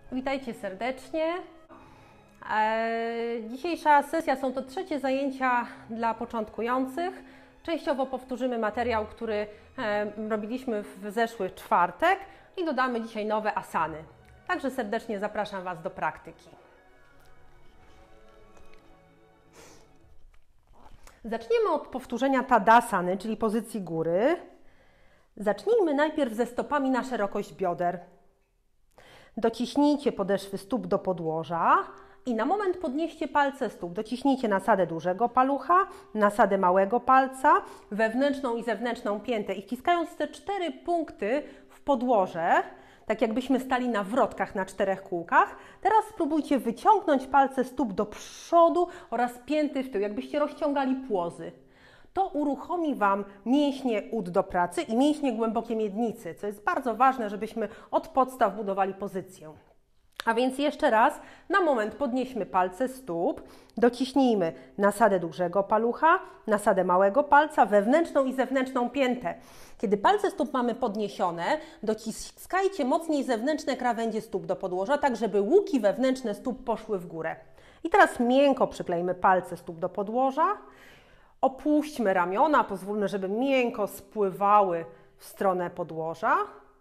Witajcie serdecznie. Dzisiejsza sesja są to trzecie zajęcia dla początkujących. Częściowo powtórzymy materiał, który robiliśmy w zeszły czwartek i dodamy dzisiaj nowe asany. Także serdecznie zapraszam Was do praktyki. Zaczniemy od powtórzenia Tadasany, czyli pozycji góry. Zacznijmy najpierw ze stopami na szerokość bioder. Dociśnijcie podeszwy stóp do podłoża i na moment podnieście palce stóp. Dociśnijcie nasadę dużego palucha, nasadę małego palca, wewnętrzną i zewnętrzną piętę i wciskając te 4 punkty w podłoże, tak jakbyśmy stali na wrotkach na 4 kółkach, teraz spróbujcie wyciągnąć palce stóp do przodu oraz pięty w tył, jakbyście rozciągali płozy. To uruchomi Wam mięśnie ud do pracy i mięśnie głębokie miednicy, co jest bardzo ważne, żebyśmy od podstaw budowali pozycję. A więc jeszcze raz, na moment podnieśmy palce stóp, dociśnijmy nasadę dużego palucha, nasadę małego palca, wewnętrzną i zewnętrzną piętę. Kiedy palce stóp mamy podniesione, dociskajcie mocniej zewnętrzne krawędzie stóp do podłoża, tak żeby łuki wewnętrzne stóp poszły w górę. I teraz miękko przyklejmy palce stóp do podłoża. Opuśćmy ramiona, pozwólmy, żeby miękko spływały w stronę podłoża.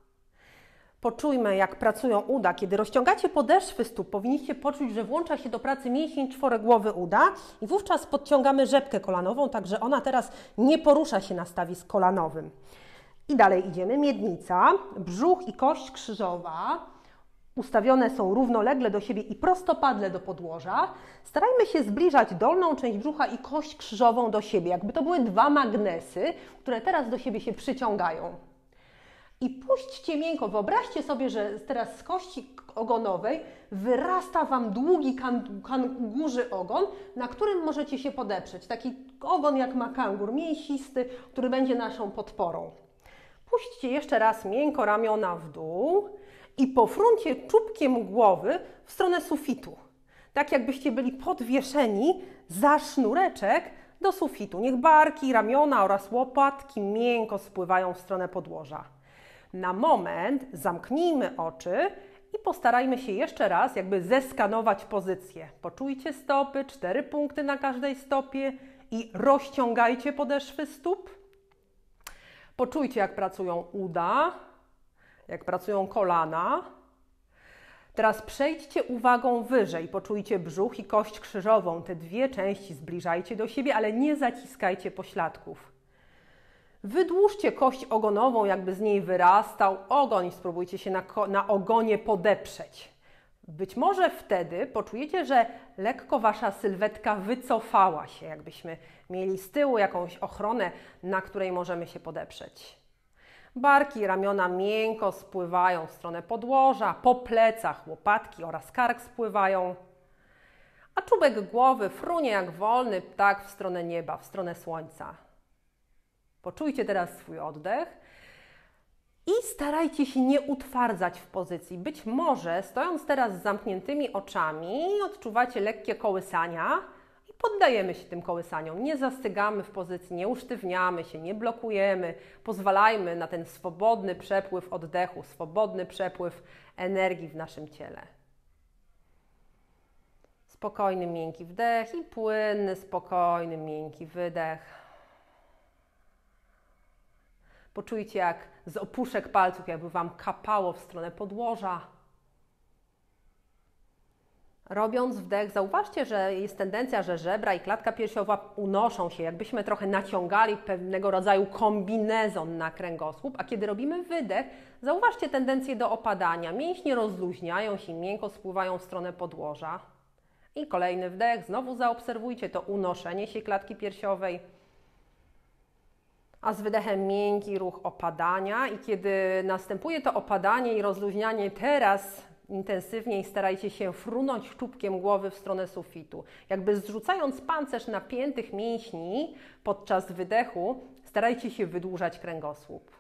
Poczujmy, jak pracują uda. Kiedy rozciągacie podeszwy stóp, powinniście poczuć, że włącza się do pracy mięsień czworogłowy uda i wówczas podciągamy rzepkę kolanową, tak że ona teraz nie porusza się na stawisku kolanowym. I dalej idziemy. Miednica, brzuch i kość krzyżowa ustawione są równolegle do siebie i prostopadle do podłoża. Starajmy się zbliżać dolną część brzucha i kość krzyżową do siebie, jakby to były 2 magnesy, które teraz do siebie się przyciągają. I puśćcie miękko, wyobraźcie sobie, że teraz z kości ogonowej wyrasta Wam długi kangurzy ogon, na którym możecie się podeprzeć. Taki ogon jak ma kangur, mięsisty, który będzie naszą podporą. Puśćcie jeszcze raz miękko ramiona w dół i pofruncie czubkiem głowy w stronę sufitu. Tak jakbyście byli podwieszeni za sznureczek do sufitu. Niech barki, ramiona oraz łopatki miękko spływają w stronę podłoża. Na moment zamknijmy oczy i postarajmy się jeszcze raz jakby zeskanować pozycję. Poczujcie stopy, 4 punkty na każdej stopie i rozciągajcie podeszwy stóp. Poczujcie, jak pracują uda, jak pracują kolana. Teraz przejdźcie uwagą wyżej. Poczujcie brzuch i kość krzyżową. Te 2 części zbliżajcie do siebie, ale nie zaciskajcie pośladków. Wydłużcie kość ogonową, jakby z niej wyrastał ogon i spróbujcie się na ogonie podeprzeć. Być może wtedy poczujecie, że lekko Wasza sylwetka wycofała się, jakbyśmy mieli z tyłu jakąś ochronę, na której możemy się podeprzeć. Barki i ramiona miękko spływają w stronę podłoża, po plecach łopatki oraz kark spływają, a czubek głowy frunie jak wolny ptak w stronę nieba, w stronę słońca. Poczujcie teraz swój oddech i starajcie się nie utwardzać w pozycji. Być może stojąc teraz z zamkniętymi oczami odczuwacie lekkie kołysania i poddajemy się tym kołysaniom. Nie zastygamy w pozycji, nie usztywniamy się, nie blokujemy. Pozwalajmy na ten swobodny przepływ oddechu, swobodny przepływ energii w naszym ciele. Spokojny, miękki wdech i płynny, spokojny, miękki wydech. Poczujcie, jak z opuszek palców jakby Wam kapało w stronę podłoża. Robiąc wdech, zauważcie, że jest tendencja, że żebra i klatka piersiowa unoszą się, jakbyśmy trochę naciągali pewnego rodzaju kombinezon na kręgosłup, a kiedy robimy wydech, zauważcie tendencję do opadania. Mięśnie rozluźniają się, miękko spływają w stronę podłoża. I kolejny wdech, znowu zaobserwujcie to unoszenie się klatki piersiowej. A z wydechem miękki ruch opadania i kiedy następuje to opadanie i rozluźnianie, teraz intensywniej starajcie się frunąć czubkiem głowy w stronę sufitu. Jakby zrzucając pancerz napiętych mięśni podczas wydechu, starajcie się wydłużać kręgosłup.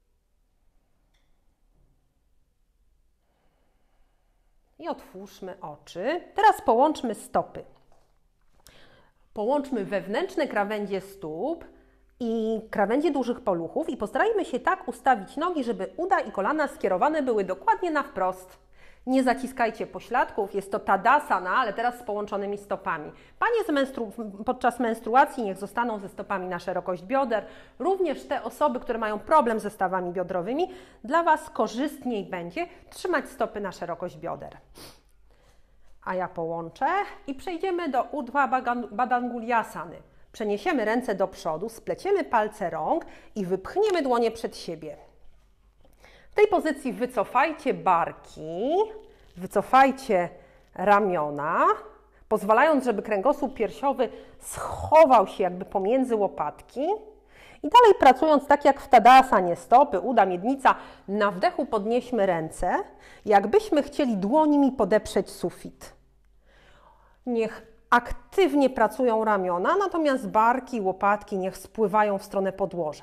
I otwórzmy oczy. Teraz połączmy stopy. Połączmy wewnętrzne krawędzie stóp i krawędzie dużych paluchów i postarajmy się tak ustawić nogi, żeby uda i kolana skierowane były dokładnie na wprost. Nie zaciskajcie pośladków, jest to Tadasana, ale teraz z połączonymi stopami. Panie podczas menstruacji niech zostaną ze stopami na szerokość bioder. Również te osoby, które mają problem ze stawami biodrowymi, dla Was korzystniej będzie trzymać stopy na szerokość bioder. A ja połączę i przejdziemy do Urdhva Badangulyasany. Przeniesiemy ręce do przodu, spleciemy palce rąk i wypchniemy dłonie przed siebie. W tej pozycji wycofajcie barki, wycofajcie ramiona, pozwalając, żeby kręgosłup piersiowy schował się jakby pomiędzy łopatki. I dalej pracując tak jak w Tadasanie, stopy, uda, miednica, na wdechu podnieśmy ręce, jakbyśmy chcieli dłońmi podeprzeć sufit. Niech aktywnie pracują ramiona, natomiast barki, łopatki niech spływają w stronę podłoża.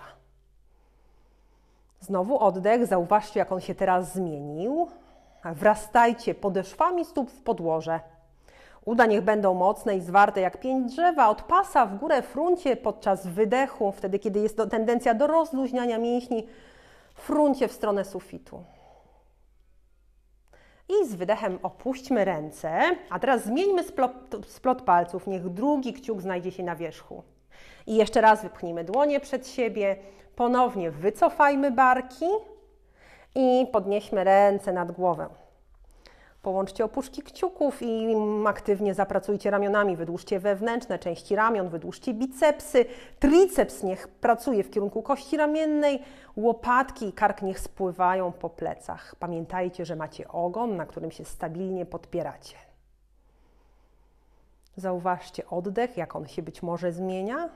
Znowu oddech, zauważcie, jak on się teraz zmienił. Wrastajcie podeszwami stóp w podłoże. Uda niech będą mocne i zwarte jak pień drzewa, od pasa w górę fruncie podczas wydechu, wtedy kiedy jest tendencja do rozluźniania mięśni, fruncie w stronę sufitu. I z wydechem opuśćmy ręce, a teraz zmieńmy splot palców, niech drugi kciuk znajdzie się na wierzchu. I jeszcze raz wypchnijmy dłonie przed siebie, ponownie wycofajmy barki i podnieśmy ręce nad głowę. Połączcie opuszki kciuków i aktywnie zapracujcie ramionami. Wydłużcie wewnętrzne części ramion, wydłużcie bicepsy. Triceps niech pracuje w kierunku kości ramiennej. Łopatki i kark niech spływają po plecach. Pamiętajcie, że macie ogon, na którym się stabilnie podpieracie. Zauważcie oddech, jak on się być może zmienia.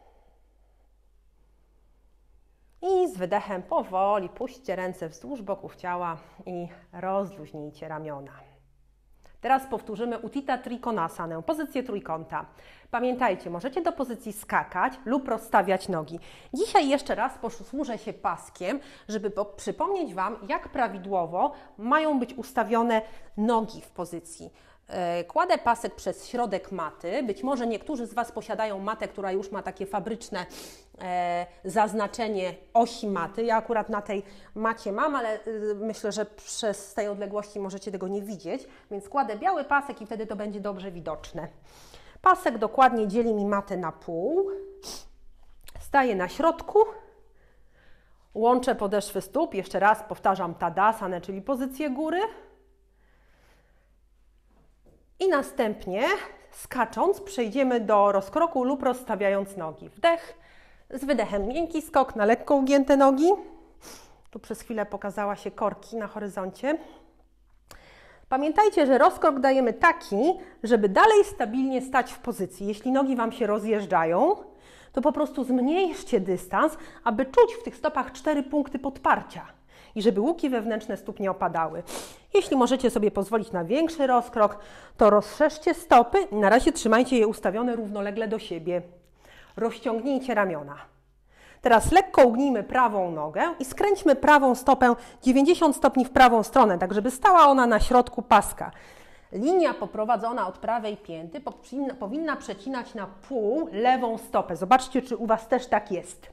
I z wydechem powoli puśćcie ręce wzdłuż boków ciała i rozluźnijcie ramiona. Teraz powtórzymy Utthita Trikonasanę, pozycję trójkąta. Pamiętajcie, możecie do pozycji skakać lub rozstawiać nogi. Dzisiaj jeszcze raz posłużę się paskiem, żeby przypomnieć Wam, jak prawidłowo mają być ustawione nogi w pozycji. Kładę pasek przez środek maty. Być może niektórzy z Was posiadają matę, która już ma takie fabryczne zaznaczenie osi maty. Ja akurat na tej macie mam, ale myślę, że z tej odległości możecie tego nie widzieć. Więc kładę biały pasek i wtedy to będzie dobrze widoczne. Pasek dokładnie dzieli mi matę na pół. Staję na środku. Łączę podeszwy stóp. Jeszcze raz powtarzam Tadasanę, czyli pozycję góry. I następnie, skacząc, przejdziemy do rozkroku lub rozstawiając nogi. Wdech, z wydechem miękki skok na lekko ugięte nogi. Tu przez chwilę pokazała się korki na horyzoncie. Pamiętajcie, że rozkrok dajemy taki, żeby dalej stabilnie stać w pozycji. Jeśli nogi Wam się rozjeżdżają, to po prostu zmniejszcie dystans, aby czuć w tych stopach 4 punkty podparcia i żeby łuki wewnętrzne stóp nie opadały. Jeśli możecie sobie pozwolić na większy rozkrok, to rozszerzcie stopy i na razie trzymajcie je ustawione równolegle do siebie. Rozciągnijcie ramiona. Teraz lekko ugnijmy prawą nogę i skręćmy prawą stopę 90 stopni w prawą stronę, tak żeby stała ona na środku paska. Linia poprowadzona od prawej pięty powinna przecinać na pół lewą stopę. Zobaczcie, czy u Was też tak jest.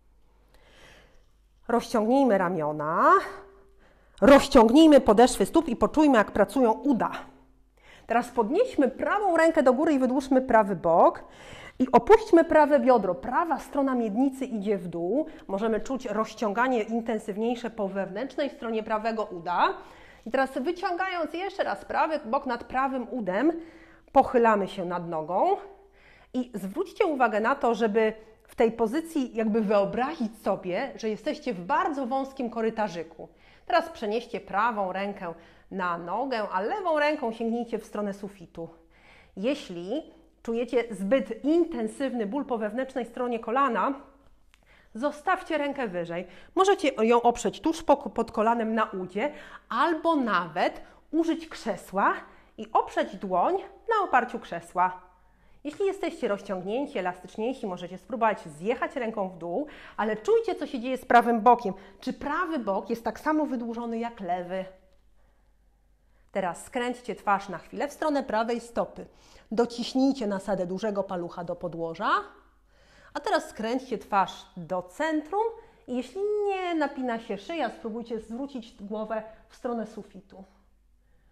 Rozciągnijmy ramiona, rozciągnijmy podeszwy stóp i poczujmy, jak pracują uda. Teraz podnieśmy prawą rękę do góry i wydłużmy prawy bok i opuśćmy prawe biodro. Prawa strona miednicy idzie w dół. Możemy czuć rozciąganie intensywniejsze po wewnętrznej stronie prawego uda. I teraz wyciągając jeszcze raz prawy bok nad prawym udem, pochylamy się nad nogą i zwróćcie uwagę na to, żeby w tej pozycji jakby wyobrazić sobie, że jesteście w bardzo wąskim korytarzyku. Teraz przenieście prawą rękę na nogę, a lewą ręką sięgnijcie w stronę sufitu. Jeśli czujecie zbyt intensywny ból po wewnętrznej stronie kolana, zostawcie rękę wyżej. Możecie ją oprzeć tuż pod kolanem na udzie, albo nawet użyć krzesła i oprzeć dłoń na oparciu krzesła. Jeśli jesteście rozciągnięci, elastyczniejsi, możecie spróbować zjechać ręką w dół, ale czujcie, co się dzieje z prawym bokiem. Czy prawy bok jest tak samo wydłużony jak lewy? Teraz skręćcie twarz na chwilę w stronę prawej stopy. Dociśnijcie nasadę dużego palucha do podłoża. A teraz skręćcie twarz do centrum i jeśli nie napina się szyja, spróbujcie zwrócić głowę w stronę sufitu.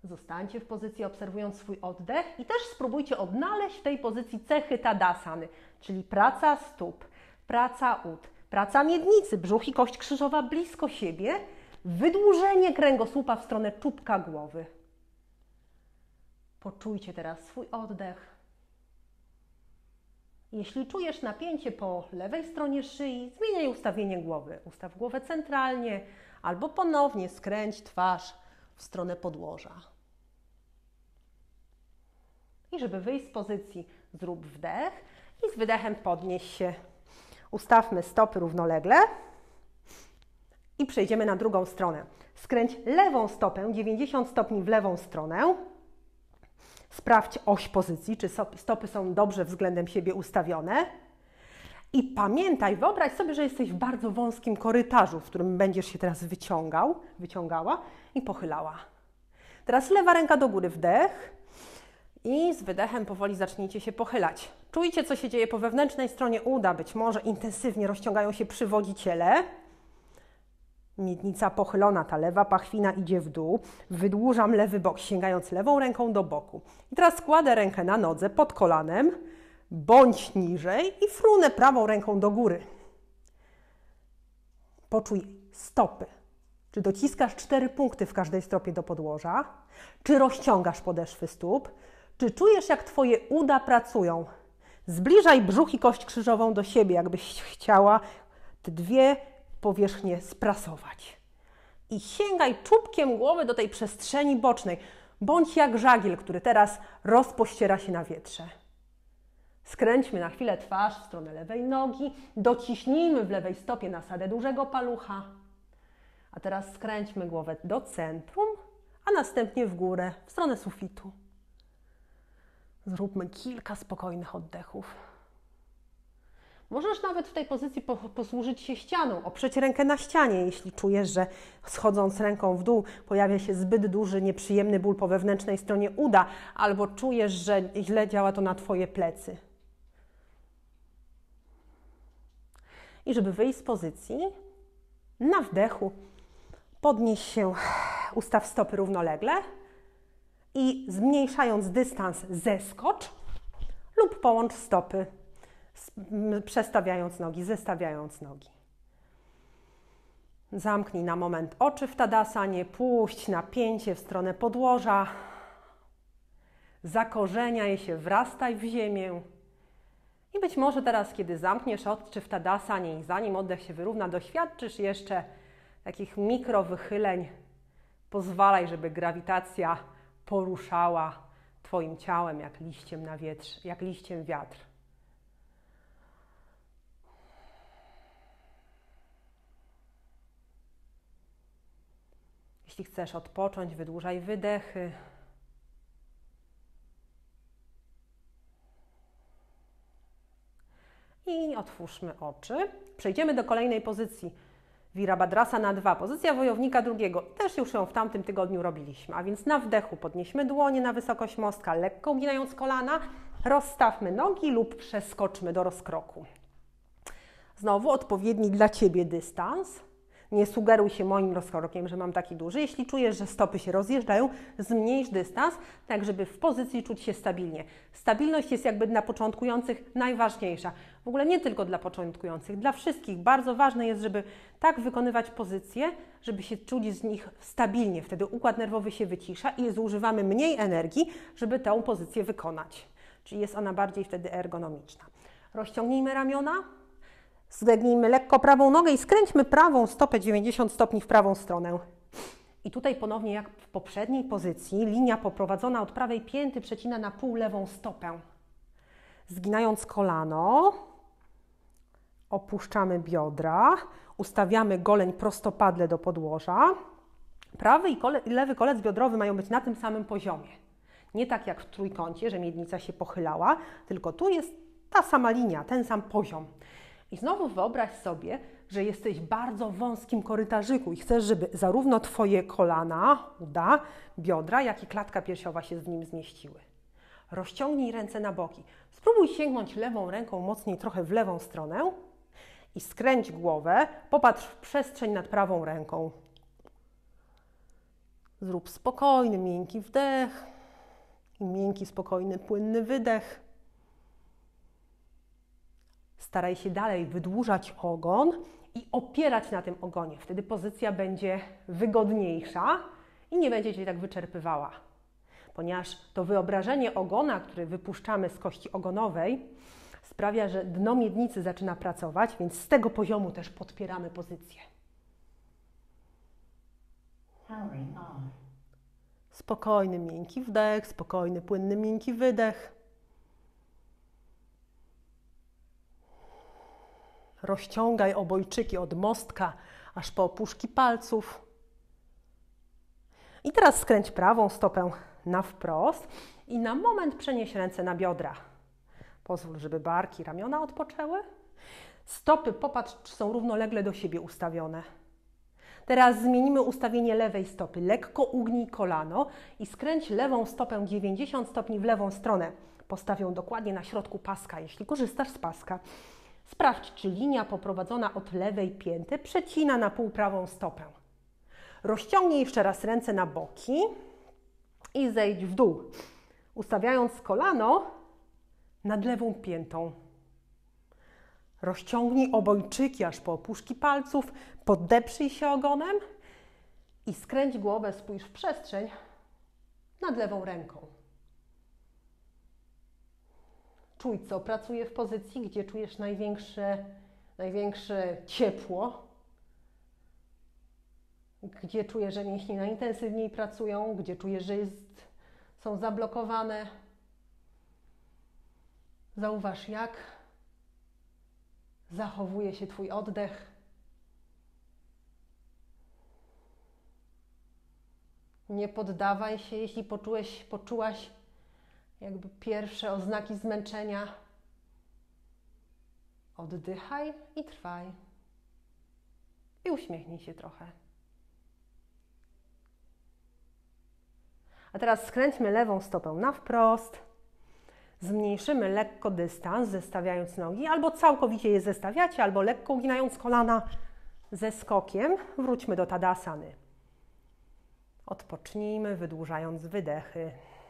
Zostańcie w pozycji, obserwując swój oddech i też spróbujcie odnaleźć w tej pozycji cechy Tadasany, czyli praca stóp, praca ud, praca miednicy, brzuch i kość krzyżowa blisko siebie, wydłużenie kręgosłupa w stronę czubka głowy. Poczujcie teraz swój oddech. Jeśli czujesz napięcie po lewej stronie szyi, zmieniaj ustawienie głowy. Ustaw głowę centralnie albo ponownie skręć twarz w stronę podłoża. I żeby wyjść z pozycji, zrób wdech i z wydechem podnieś się. Ustawmy stopy równolegle i przejdziemy na drugą stronę. Skręć lewą stopę 90 stopni w lewą stronę. Sprawdź oś pozycji, czy stopy są dobrze względem siebie ustawione. I pamiętaj, wyobraź sobie, że jesteś w bardzo wąskim korytarzu, w którym będziesz się teraz wyciągała i pochylała. Teraz lewa ręka do góry, wdech i z wydechem powoli zacznijcie się pochylać. Czujcie, co się dzieje po wewnętrznej stronie uda, być może intensywnie rozciągają się przywodziciele. Miednica pochylona, ta lewa pachwina idzie w dół. Wydłużam lewy bok, sięgając lewą ręką do boku. I teraz kładę rękę na nodze pod kolanem, bądź niżej i frunę prawą ręką do góry. Poczuj stopy. Czy dociskasz 4 punkty w każdej stopie do podłoża? Czy rozciągasz podeszwy stóp? Czy czujesz, jak Twoje uda pracują? Zbliżaj brzuch i kość krzyżową do siebie, jakbyś chciała te dwie powierzchnię sprasować. I sięgaj czubkiem głowy do tej przestrzeni bocznej. Bądź jak żagiel, który teraz rozpościera się na wietrze. Skręćmy na chwilę twarz w stronę lewej nogi. Dociśnijmy w lewej stopie nasadę dużego palucha. A teraz skręćmy głowę do centrum, a następnie w górę, w stronę sufitu. Zróbmy kilka spokojnych oddechów. Możesz nawet w tej pozycji posłużyć się ścianą, oprzeć rękę na ścianie, jeśli czujesz, że schodząc ręką w dół pojawia się zbyt duży, nieprzyjemny ból po wewnętrznej stronie uda, albo czujesz, że źle działa to na Twoje plecy. I żeby wyjść z pozycji, na wdechu podnieś się, ustaw stopy równolegle i zmniejszając dystans zeskocz lub połącz stopy, przestawiając nogi, zestawiając nogi. Zamknij na moment oczy w Tadasanie, puść napięcie w stronę podłoża, zakorzeniaj się, wrastaj w ziemię. I być może teraz, kiedy zamkniesz oczy w Tadasanie i zanim oddech się wyrówna, doświadczysz jeszcze takich mikrowychyleń. Pozwalaj, żeby grawitacja poruszała Twoim ciałem jak liściem na wietrze, jak liściem wiatr. Jeśli chcesz odpocząć, wydłużaj wydechy. I otwórzmy oczy. Przejdziemy do kolejnej pozycji. Virabhadrasana 2, pozycja wojownika drugiego. Też już ją w tamtym tygodniu robiliśmy. A więc na wdechu podnieśmy dłonie na wysokość mostka, lekko uginając kolana, rozstawmy nogi lub przeskoczmy do rozkroku. Znowu odpowiedni dla Ciebie dystans. Nie sugeruj się moim rozkrokiem, że mam taki duży. Jeśli czujesz, że stopy się rozjeżdżają, zmniejsz dystans, tak żeby w pozycji czuć się stabilnie. Stabilność jest jakby dla początkujących najważniejsza. W ogóle nie tylko dla początkujących, dla wszystkich. Bardzo ważne jest, żeby tak wykonywać pozycje, żeby się czuć z nich stabilnie. Wtedy układ nerwowy się wycisza i zużywamy mniej energii, żeby tę pozycję wykonać. Czyli jest ona bardziej wtedy ergonomiczna. Rozciągnijmy ramiona. Zdegnijmy lekko prawą nogę i skręćmy prawą stopę 90 stopni w prawą stronę. I tutaj ponownie jak w poprzedniej pozycji, linia poprowadzona od prawej pięty przecina na pół lewą stopę. Zginając kolano, opuszczamy biodra, ustawiamy goleń prostopadle do podłoża. Prawy i lewy kolec biodrowy mają być na tym samym poziomie. Nie tak jak w trójkącie, że miednica się pochylała, tylko tu jest ta sama linia, ten sam poziom. I znowu wyobraź sobie, że jesteś w bardzo wąskim korytarzyku i chcesz, żeby zarówno Twoje kolana, uda, biodra, jak i klatka piersiowa się w nim zmieściły. Rozciągnij ręce na boki. Spróbuj sięgnąć lewą ręką mocniej trochę w lewą stronę i skręć głowę, popatrz w przestrzeń nad prawą ręką. Zrób spokojny, miękki wdech i miękki, spokojny, płynny wydech. Staraj się dalej wydłużać ogon i opierać na tym ogonie. Wtedy pozycja będzie wygodniejsza i nie będzie Cię tak wyczerpywała. Ponieważ to wyobrażenie ogona, które wypuszczamy z kości ogonowej, sprawia, że dno miednicy zaczyna pracować, więc z tego poziomu też podpieramy pozycję. Spokojny, miękki wdech, spokojny, płynny, miękki wydech. Rozciągaj obojczyki od mostka aż po opuszki palców. I teraz skręć prawą stopę na wprost i na moment przenieś ręce na biodra. Pozwól, żeby barki, ramiona odpoczęły. Stopy, popatrz, czy są równolegle do siebie ustawione. Teraz zmienimy ustawienie lewej stopy. Lekko ugnij kolano i skręć lewą stopę 90 stopni w lewą stronę. Postaw ją dokładnie na środku paska, jeśli korzystasz z paska. Sprawdź, czy linia poprowadzona od lewej pięty przecina na pół prawą stopę. Rozciągnij jeszcze raz ręce na boki i zejdź w dół, ustawiając kolano nad lewą piętą. Rozciągnij obojczyki aż po opuszki palców, podeprzyj się ogonem i skręć głowę, spójrz w przestrzeń nad lewą ręką. Czuj, co pracuje w pozycji, gdzie czujesz największe ciepło, gdzie czujesz, że mięśnie najintensywniej pracują, gdzie czujesz, że są zablokowane. Zauważ, jak zachowuje się Twój oddech. Nie poddawaj się, jeśli poczułaś jakby pierwsze oznaki zmęczenia. Oddychaj i trwaj. I uśmiechnij się trochę. A teraz skręćmy lewą stopę na wprost. Zmniejszymy lekko dystans, zestawiając nogi, albo całkowicie je zestawiacie, albo lekko uginając kolana ze skokiem. Wróćmy do Tadasany. Odpocznijmy, wydłużając wydechy.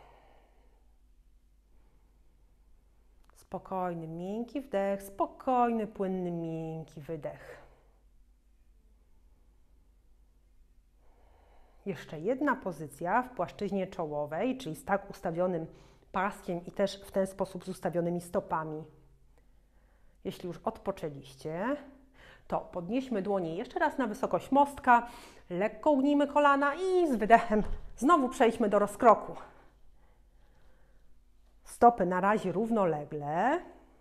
Spokojny, miękki wdech, spokojny, płynny, miękki wydech. Jeszcze jedna pozycja w płaszczyźnie czołowej, czyli z tak ustawionym paskiem i też w ten sposób z ustawionymi stopami. Jeśli już odpoczęliście, to podnieśmy dłonie jeszcze raz na wysokość mostka, lekko ugnijmy kolana i z wydechem znowu przejdźmy do rozkroku. Stopy na razie równolegle.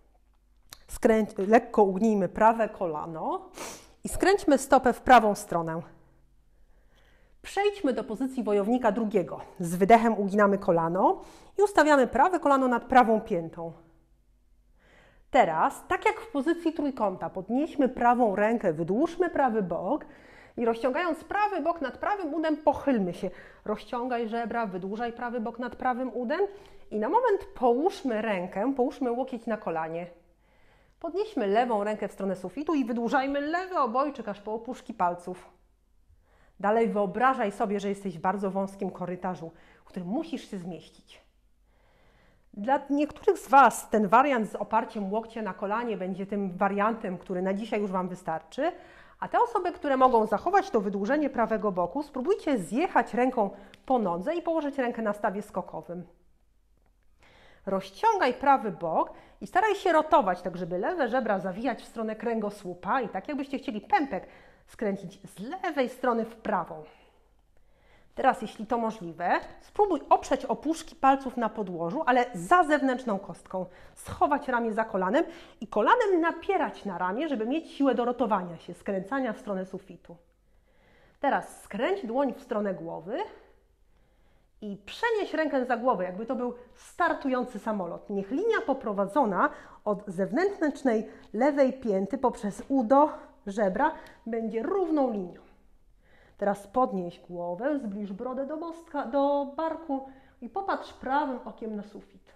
Lekko ugnijmy prawe kolano i skręćmy stopę w prawą stronę. Przejdźmy do pozycji wojownika drugiego. Z wydechem uginamy kolano i ustawiamy prawe kolano nad prawą piętą. Teraz, tak jak w pozycji trójkąta, podnieśmy prawą rękę, wydłużmy prawy bok i rozciągając prawy bok nad prawym udem, pochylmy się. Rozciągaj żebra, wydłużaj prawy bok nad prawym udem i na moment połóżmy rękę, połóżmy łokieć na kolanie. Podnieśmy lewą rękę w stronę sufitu i wydłużajmy lewy obojczyk aż po opuszki palców. Dalej wyobrażaj sobie, że jesteś w bardzo wąskim korytarzu, w którym musisz się zmieścić. Dla niektórych z Was ten wariant z oparciem łokcia na kolanie będzie tym wariantem, który na dzisiaj już Wam wystarczy, a te osoby, które mogą zachować to wydłużenie prawego boku, spróbujcie zjechać ręką po nodze i położyć rękę na stawie skokowym. Rozciągaj prawy bok i staraj się rotować, tak żeby lewe żebra zawijać w stronę kręgosłupa i tak jakbyście chcieli pępek skręcić z lewej strony w prawą. Teraz, jeśli to możliwe, spróbuj oprzeć opuszki palców na podłożu, ale za zewnętrzną kostką. Schować ramię za kolanem i kolanem napierać na ramię, żeby mieć siłę do rotowania się, skręcania w stronę sufitu. Teraz skręć dłoń w stronę głowy i przenieś rękę za głowę, jakby to był startujący samolot. Niech linia poprowadzona od zewnętrznej lewej pięty poprzez udo, żebra, będzie równą linią. Teraz podnieś głowę, zbliż brodę do mostka, do barku i popatrz prawym okiem na sufit.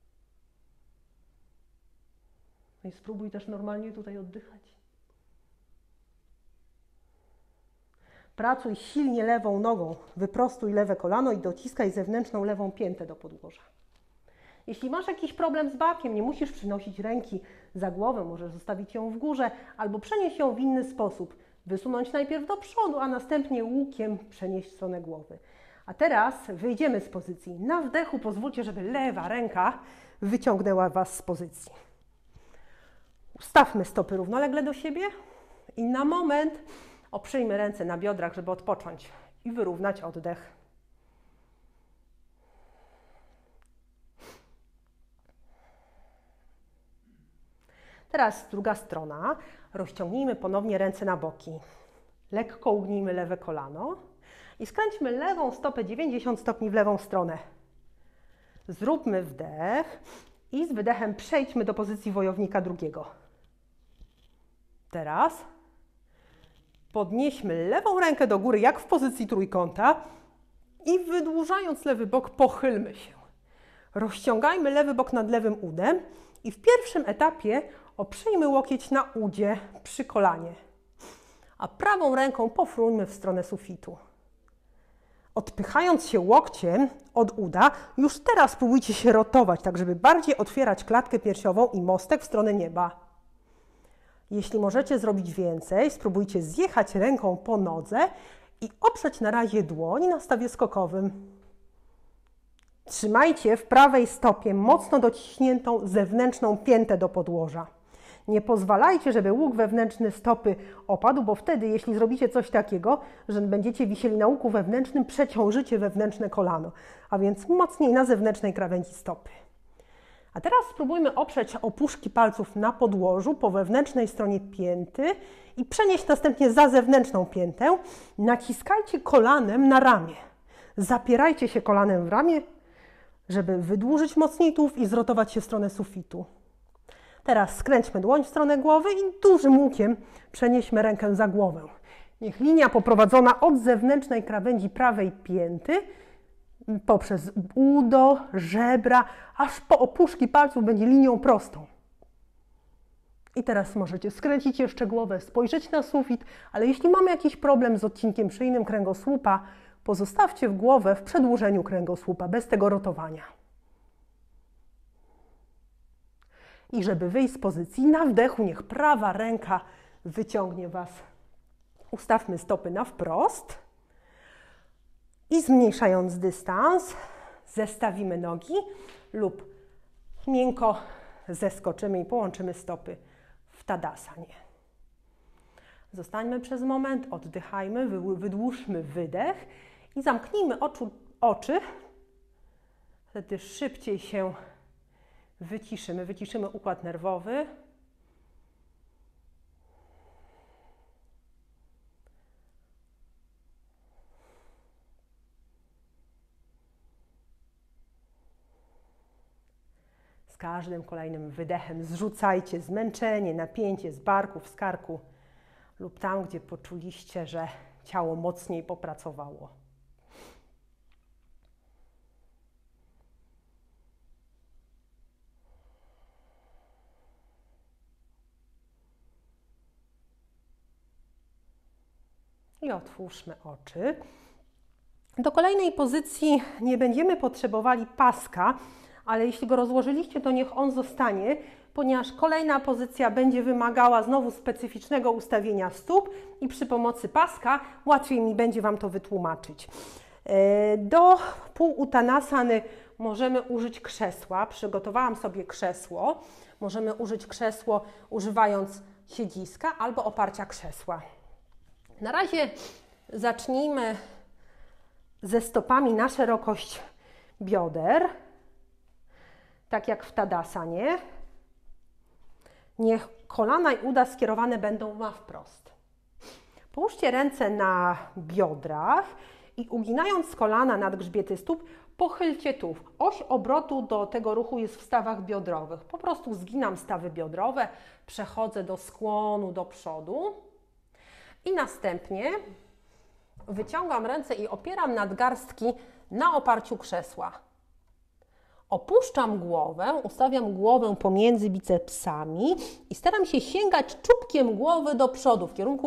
No i spróbuj też normalnie tutaj oddychać. Pracuj silnie lewą nogą, wyprostuj lewe kolano i dociskaj zewnętrzną lewą piętę do podłoża. Jeśli masz jakiś problem z barkiem, nie musisz przynosić ręki za głowę, możesz zostawić ją w górze albo przenieść ją w inny sposób. Wysunąć najpierw do przodu, a następnie łukiem przenieść w stronę głowy. A teraz wyjdziemy z pozycji. Na wdechu pozwólcie, żeby lewa ręka wyciągnęła Was z pozycji. Ustawmy stopy równolegle do siebie i na moment oprzyjmy ręce na biodrach, żeby odpocząć i wyrównać oddech. Teraz druga strona. Rozciągnijmy ponownie ręce na boki. Lekko ugnijmy lewe kolano i skręćmy lewą stopę 90 stopni w lewą stronę. Zróbmy wdech i z wydechem przejdźmy do pozycji wojownika drugiego. Teraz podnieśmy lewą rękę do góry, jak w pozycji trójkąta i wydłużając lewy bok, pochylmy się. Rozciągajmy lewy bok nad lewym udem i w pierwszym etapie oprzyjmy łokieć na udzie przy kolanie, a prawą ręką pofruńmy w stronę sufitu. Odpychając się łokciem od uda, już teraz spróbujcie się rotować, tak żeby bardziej otwierać klatkę piersiową i mostek w stronę nieba. Jeśli możecie zrobić więcej, spróbujcie zjechać ręką po nodze i oprzeć na razie dłoń na stawie skokowym. Trzymajcie w prawej stopie mocno dociśniętą zewnętrzną piętę do podłoża. Nie pozwalajcie, żeby łuk wewnętrzny stopy opadł, bo wtedy, jeśli zrobicie coś takiego, że będziecie wisieli na łuku wewnętrznym, przeciążycie wewnętrzne kolano, a więc mocniej na zewnętrznej krawędzi stopy. A teraz spróbujmy oprzeć opuszki palców na podłożu po wewnętrznej stronie pięty i przenieść następnie za zewnętrzną piętę. Naciskajcie kolanem na ramię. Zapierajcie się kolanem w ramię, żeby wydłużyć mocniej tułów i zrotować się w stronę sufitu. Teraz skręćmy dłoń w stronę głowy i dużym łukiem przenieśmy rękę za głowę. Niech linia poprowadzona od zewnętrznej krawędzi prawej pięty poprzez udo, żebra, aż po opuszki palców będzie linią prostą. I teraz możecie skręcić jeszcze głowę, spojrzeć na sufit, ale jeśli mamy jakiś problem z odcinkiem szyjnym kręgosłupa, pozostawcie głowę w przedłużeniu kręgosłupa, bez tego rotowania. I żeby wyjść z pozycji, na wdechu niech prawa ręka wyciągnie Was. Ustawmy stopy na wprost i zmniejszając dystans, zestawimy nogi lub miękko zeskoczymy i połączymy stopy w tadasanie. Zostańmy przez moment, oddychajmy, wydłużmy wydech i zamknijmy oczy. Wtedy szybciej się wyciszymy układ nerwowy. Z każdym kolejnym wydechem zrzucajcie zmęczenie, napięcie z barków, z karku lub tam, gdzie poczuliście, że ciało mocniej popracowało. I otwórzmy oczy. Do kolejnej pozycji nie będziemy potrzebowali paska, ale jeśli go rozłożyliście, to niech on zostanie, ponieważ kolejna pozycja będzie wymagała znowu specyficznego ustawienia stóp i przy pomocy paska łatwiej mi będzie Wam to wytłumaczyć. Do półuttanasany możemy użyć krzesła. Przygotowałam sobie krzesło. Możemy użyć krzesło używając siedziska albo oparcia krzesła. Na razie zacznijmy ze stopami na szerokość bioder, tak jak w tadasanie. Niech kolana i uda skierowane będą na wprost. Połóżcie ręce na biodrach i uginając kolana nad grzbiety stóp, pochylcie tułów. Oś obrotu do tego ruchu jest w stawach biodrowych. Po prostu zginam stawy biodrowe, przechodzę do skłonu, do przodu i następnie wyciągam ręce i opieram nadgarstki na oparciu krzesła. Opuszczam głowę, ustawiam głowę pomiędzy bicepsami i staram się sięgać czubkiem głowy do przodu w kierunku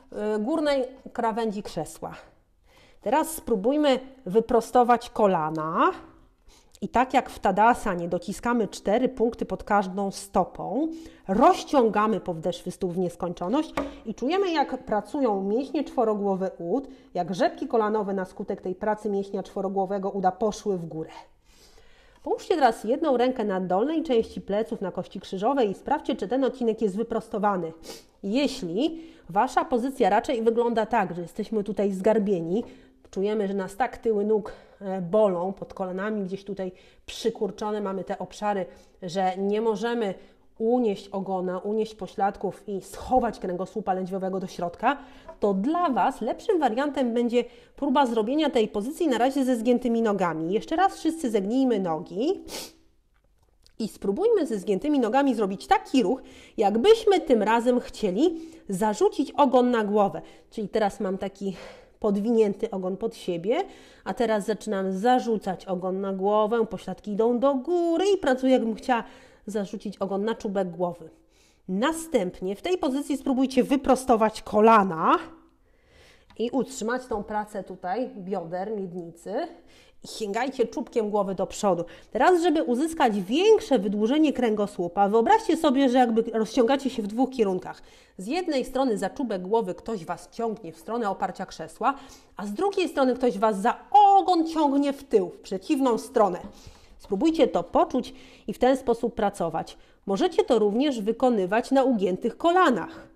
górnej krawędzi krzesła. Teraz spróbujmy wyprostować kolana i tak jak w Tadasanie dociskamy 4 punkty pod każdą stopą, rozciągamy podeszwy stóp w nieskończoność i czujemy, jak pracują mięśnie czworogłowe ud, jak rzepki kolanowe na skutek tej pracy mięśnia czworogłowego uda poszły w górę. Połóżcie teraz jedną rękę na dolnej części pleców, na kości krzyżowej i sprawdźcie, czy ten odcinek jest wyprostowany. Jeśli Wasza pozycja raczej wygląda tak, że jesteśmy tutaj zgarbieni, czujemy, że nas tak tyły nóg bolą pod kolanami, gdzieś tutaj przykurczone mamy te obszary, że nie możemy unieść ogona, unieść pośladków i schować kręgosłupa lędźwiowego do środka, to dla Was lepszym wariantem będzie próba zrobienia tej pozycji na razie ze zgiętymi nogami. Jeszcze raz wszyscy zegnijmy nogi i spróbujmy ze zgiętymi nogami zrobić taki ruch, jakbyśmy tym razem chcieli zarzucić ogon na głowę. Czyli teraz mam taki podwinięty ogon pod siebie, a teraz zaczynam zarzucać ogon na głowę, pośladki idą do góry i pracuję, jakbym chciała zarzucić ogon na czubek głowy. Następnie w tej pozycji spróbujcie wyprostować kolana i utrzymać tą pracę tutaj bioder, miednicy i sięgajcie czubkiem głowy do przodu. Teraz, żeby uzyskać większe wydłużenie kręgosłupa, wyobraźcie sobie, że jakby rozciągacie się w dwóch kierunkach. Z jednej strony za czubek głowy ktoś Was ciągnie w stronę oparcia krzesła, a z drugiej strony ktoś Was za ogon ciągnie w tył, w przeciwną stronę. Spróbujcie to poczuć i w ten sposób pracować. Możecie to również wykonywać na ugiętych kolanach.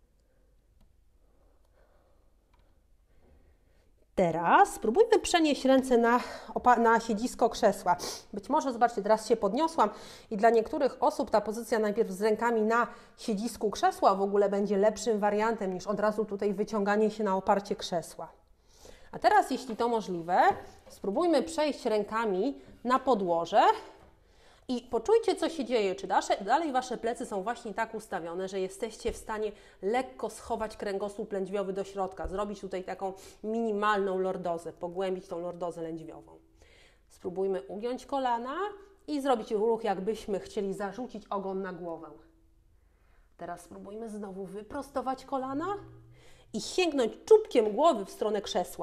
Teraz spróbujmy przenieść ręce na siedzisko krzesła. Być może, zobaczcie, teraz się podniosłam i dla niektórych osób ta pozycja najpierw z rękami na siedzisku krzesła w ogóle będzie lepszym wariantem niż od razu tutaj wyciąganie się na oparcie krzesła. A teraz, jeśli to możliwe, spróbujmy przejść rękami na podłoże i poczujcie, co się dzieje. Czy dalej Wasze plecy są właśnie tak ustawione, że jesteście w stanie lekko schować kręgosłup lędźwiowy do środka, zrobić tutaj taką minimalną lordozę, pogłębić tą lordozę lędźwiową. Spróbujmy ugiąć kolana i zrobić ruch, jakbyśmy chcieli zarzucić ogon na głowę. Teraz spróbujmy znowu wyprostować kolana i sięgnąć czubkiem głowy w stronę krzesła.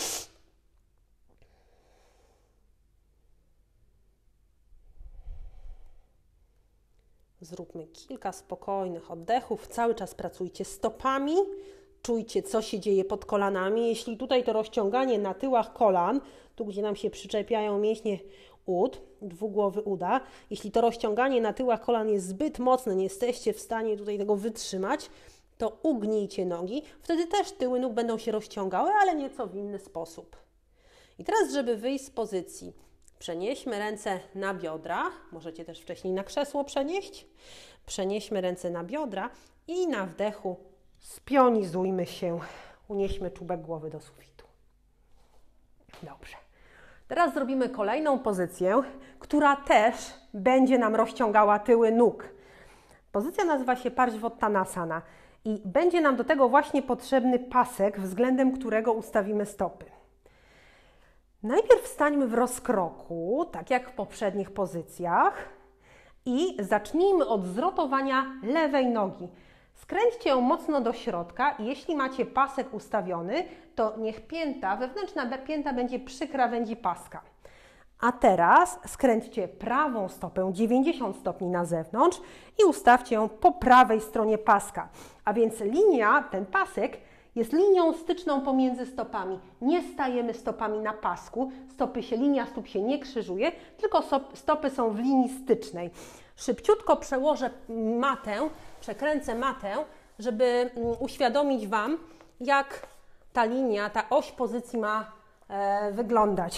Zróbmy kilka spokojnych oddechów. Cały czas pracujcie stopami. Czujcie, co się dzieje pod kolanami. Jeśli tutaj to rozciąganie na tyłach kolan, tu gdzie nam się przyczepiają mięśnie ud, dwugłowy uda, jeśli to rozciąganie na tyłach kolan jest zbyt mocne, nie jesteście w stanie tutaj tego wytrzymać, to ugnijcie nogi. Wtedy też tyły nóg będą się rozciągały, ale nieco w inny sposób. I teraz, żeby wyjść z pozycji, przenieśmy ręce na biodra, możecie też wcześniej na krzesło przenieść. Przenieśmy ręce na biodra i na wdechu spionizujmy się, unieśmy czubek głowy do sufitu. Dobrze. Teraz zrobimy kolejną pozycję, która też będzie nam rozciągała tyły nóg. Pozycja nazywa się Parsvottanasana i będzie nam do tego właśnie potrzebny pasek, względem którego ustawimy stopy. Najpierw stańmy w rozkroku, tak jak w poprzednich pozycjach i zacznijmy od zrotowania lewej nogi. Skręćcie ją mocno do środka i jeśli macie pasek ustawiony, to niech wewnętrzna pięta będzie przy krawędzi paska. A teraz skręćcie prawą stopę 90 stopni na zewnątrz i ustawcie ją po prawej stronie paska. A więc ten pasek jest linią styczną pomiędzy stopami. Nie stajemy stopami na pasku, linia stóp się nie krzyżuje, tylko stopy są w linii stycznej. Szybciutko przekręcę matę, żeby uświadomić Wam, jak ta linia, ta oś pozycji ma wyglądać.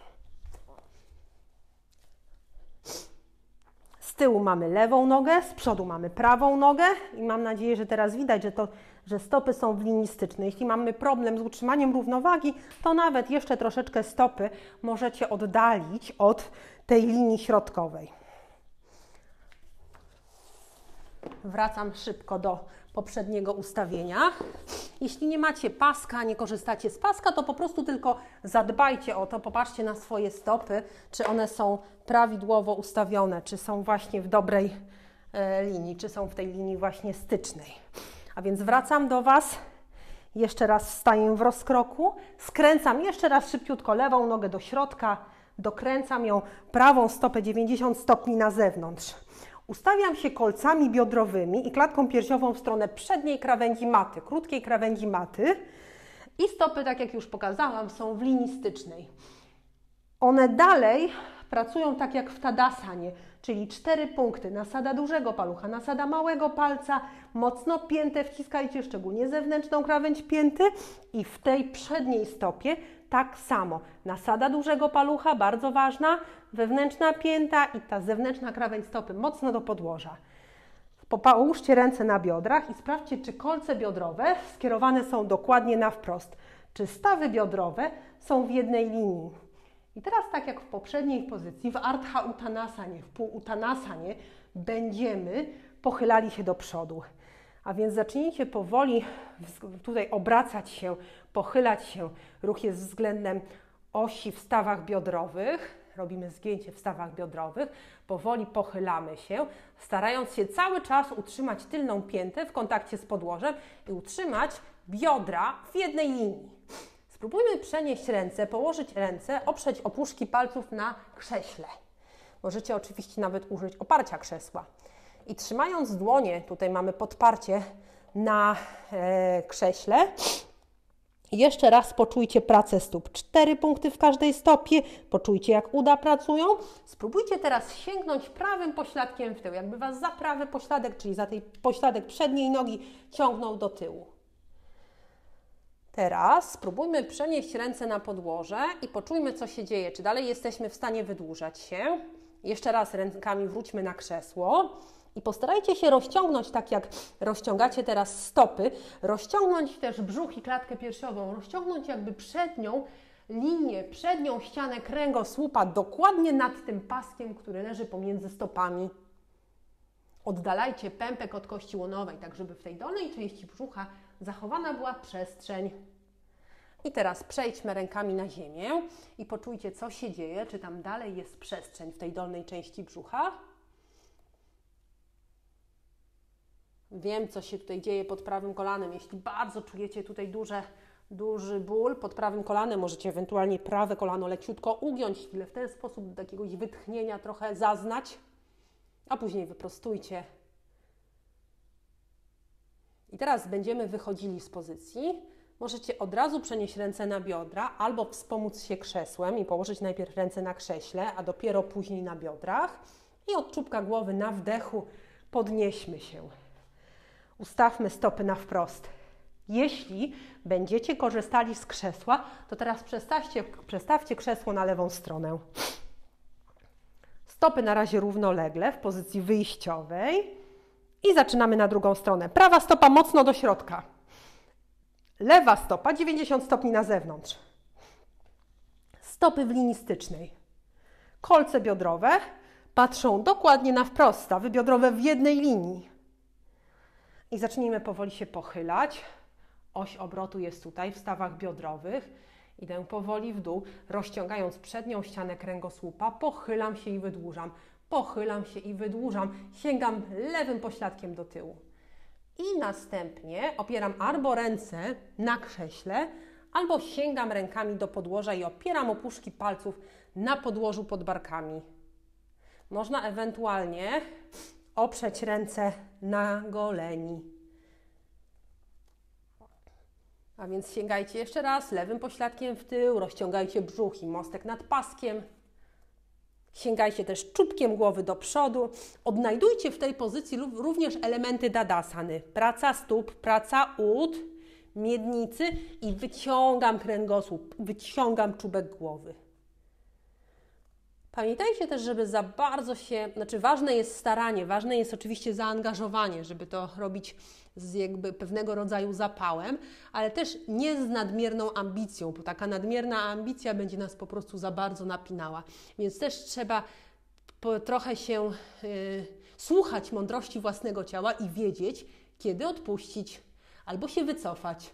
Z tyłu mamy lewą nogę, z przodu mamy prawą nogę i mam nadzieję, że teraz widać, że stopy są w linii stycznej. Jeśli mamy problem z utrzymaniem równowagi, to nawet jeszcze troszeczkę stopy możecie oddalić od tej linii środkowej. Wracam szybko do poprzedniego ustawienia. Jeśli nie macie paska, nie korzystacie z paska, to po prostu tylko zadbajcie o to, popatrzcie na swoje stopy, czy one są prawidłowo ustawione, czy są właśnie w dobrej linii, czy są w tej linii właśnie stycznej. A więc wracam do Was Jeszcze raz wstaję w rozkroku, skręcam jeszcze raz szybciutko lewą nogę do środka, dokręcam ją prawą stopę 90 stopni na zewnątrz. Ustawiam się kolcami biodrowymi i klatką piersiową w stronę przedniej krawędzi maty, krótkiej krawędzi maty. I stopy, tak jak już pokazałam, są w linii stycznej. One dalej pracują tak jak w Tadasanie, czyli 4 punkty. Nasada dużego palucha, nasada małego palca, mocno piętę wciskajcie, szczególnie zewnętrzną krawędź pięty i w tej przedniej stopie tak samo. Nasada dużego palucha, bardzo ważna, wewnętrzna pięta i ta zewnętrzna krawędź stopy mocno do podłoża. Połóżcie ręce na biodrach i sprawdźcie, czy kolce biodrowe skierowane są dokładnie na wprost, czy stawy biodrowe są w jednej linii. I teraz tak jak w poprzedniej pozycji, w Ardha Uttanasanie, w pół Uttanasanie będziemy pochylali się do przodu. A więc zacznijcie powoli tutaj obracać się, pochylać się. Ruch jest względem osi w stawach biodrowych. Robimy zgięcie w stawach biodrowych. Powoli pochylamy się, starając się cały czas utrzymać tylną piętę w kontakcie z podłożem i utrzymać biodra w jednej linii. Spróbujmy przenieść ręce, położyć ręce, oprzeć opuszki palców na krześle. Możecie oczywiście nawet użyć oparcia krzesła. I trzymając dłonie, tutaj mamy podparcie na krześle, jeszcze raz poczujcie pracę stóp. 4 punkty w każdej stopie. Poczujcie, jak uda pracują. Spróbujcie teraz sięgnąć prawym pośladkiem w tył, jakby Was za prawy pośladek, czyli za tej pośladek przedniej nogi ciągnął do tyłu. Teraz spróbujmy przenieść ręce na podłoże i poczujmy, co się dzieje. Czy dalej jesteśmy w stanie wydłużać się? Jeszcze raz rękami wróćmy na krzesło i postarajcie się rozciągnąć tak, jak rozciągacie teraz stopy. Rozciągnąć też brzuch i klatkę piersiową. Rozciągnąć jakby przednią linię, przednią ścianę kręgosłupa dokładnie nad tym paskiem, który leży pomiędzy stopami. Oddalajcie pępek od kości łonowej, tak żeby w tej dolnej części brzucha zachowana była przestrzeń. I teraz przejdźmy rękami na ziemię i poczujcie, co się dzieje, czy tam dalej jest przestrzeń w tej dolnej części brzucha. Wiem, co się tutaj dzieje pod prawym kolanem. Jeśli bardzo czujecie tutaj duży ból pod prawym kolanem, możecie ewentualnie prawe kolano leciutko ugiąć, chwilę w ten sposób do jakiegoś wytchnienia trochę zaznać, a później wyprostujcie. I teraz będziemy wychodzili z pozycji. Możecie od razu przenieść ręce na biodra albo wspomóc się krzesłem i położyć najpierw ręce na krześle, a dopiero później na biodrach. I od czubka głowy na wdechu podnieśmy się. Ustawmy stopy na wprost. Jeśli będziecie korzystali z krzesła, to teraz przestawcie krzesło na lewą stronę. Stopy na razie równolegle w pozycji wyjściowej. I zaczynamy na drugą stronę. Prawa stopa mocno do środka. Lewa stopa 90 stopni na zewnątrz. Stopy w linii stycznej. Kolce biodrowe patrzą dokładnie na wprost. Stawy biodrowe w jednej linii. I zacznijmy powoli się pochylać. Oś obrotu jest tutaj w stawach biodrowych. Idę powoli w dół, rozciągając przednią ścianę kręgosłupa. Pochylam się i wydłużam. Pochylam się i wydłużam, sięgam lewym pośladkiem do tyłu. I następnie opieram albo ręce na krześle, albo sięgam rękami do podłoża i opieram opuszki palców na podłożu pod barkami. Można ewentualnie oprzeć ręce na goleni. A więc sięgajcie jeszcze raz lewym pośladkiem w tył, rozciągajcie brzuch i mostek nad paskiem. Sięgajcie też czubkiem głowy do przodu. Odnajdujcie w tej pozycji również elementy Tadasany. Praca stóp, praca ud, miednicy i wyciągam kręgosłup, wyciągam czubek głowy. Pamiętajcie też, żeby za bardzo ważne jest staranie, ważne jest oczywiście zaangażowanie, żeby to robić z jakby pewnego rodzaju zapałem, ale też nie z nadmierną ambicją, bo taka nadmierna ambicja będzie nas po prostu za bardzo napinała. Więc też trzeba trochę się słuchać mądrości własnego ciała i wiedzieć, kiedy odpuścić albo się wycofać.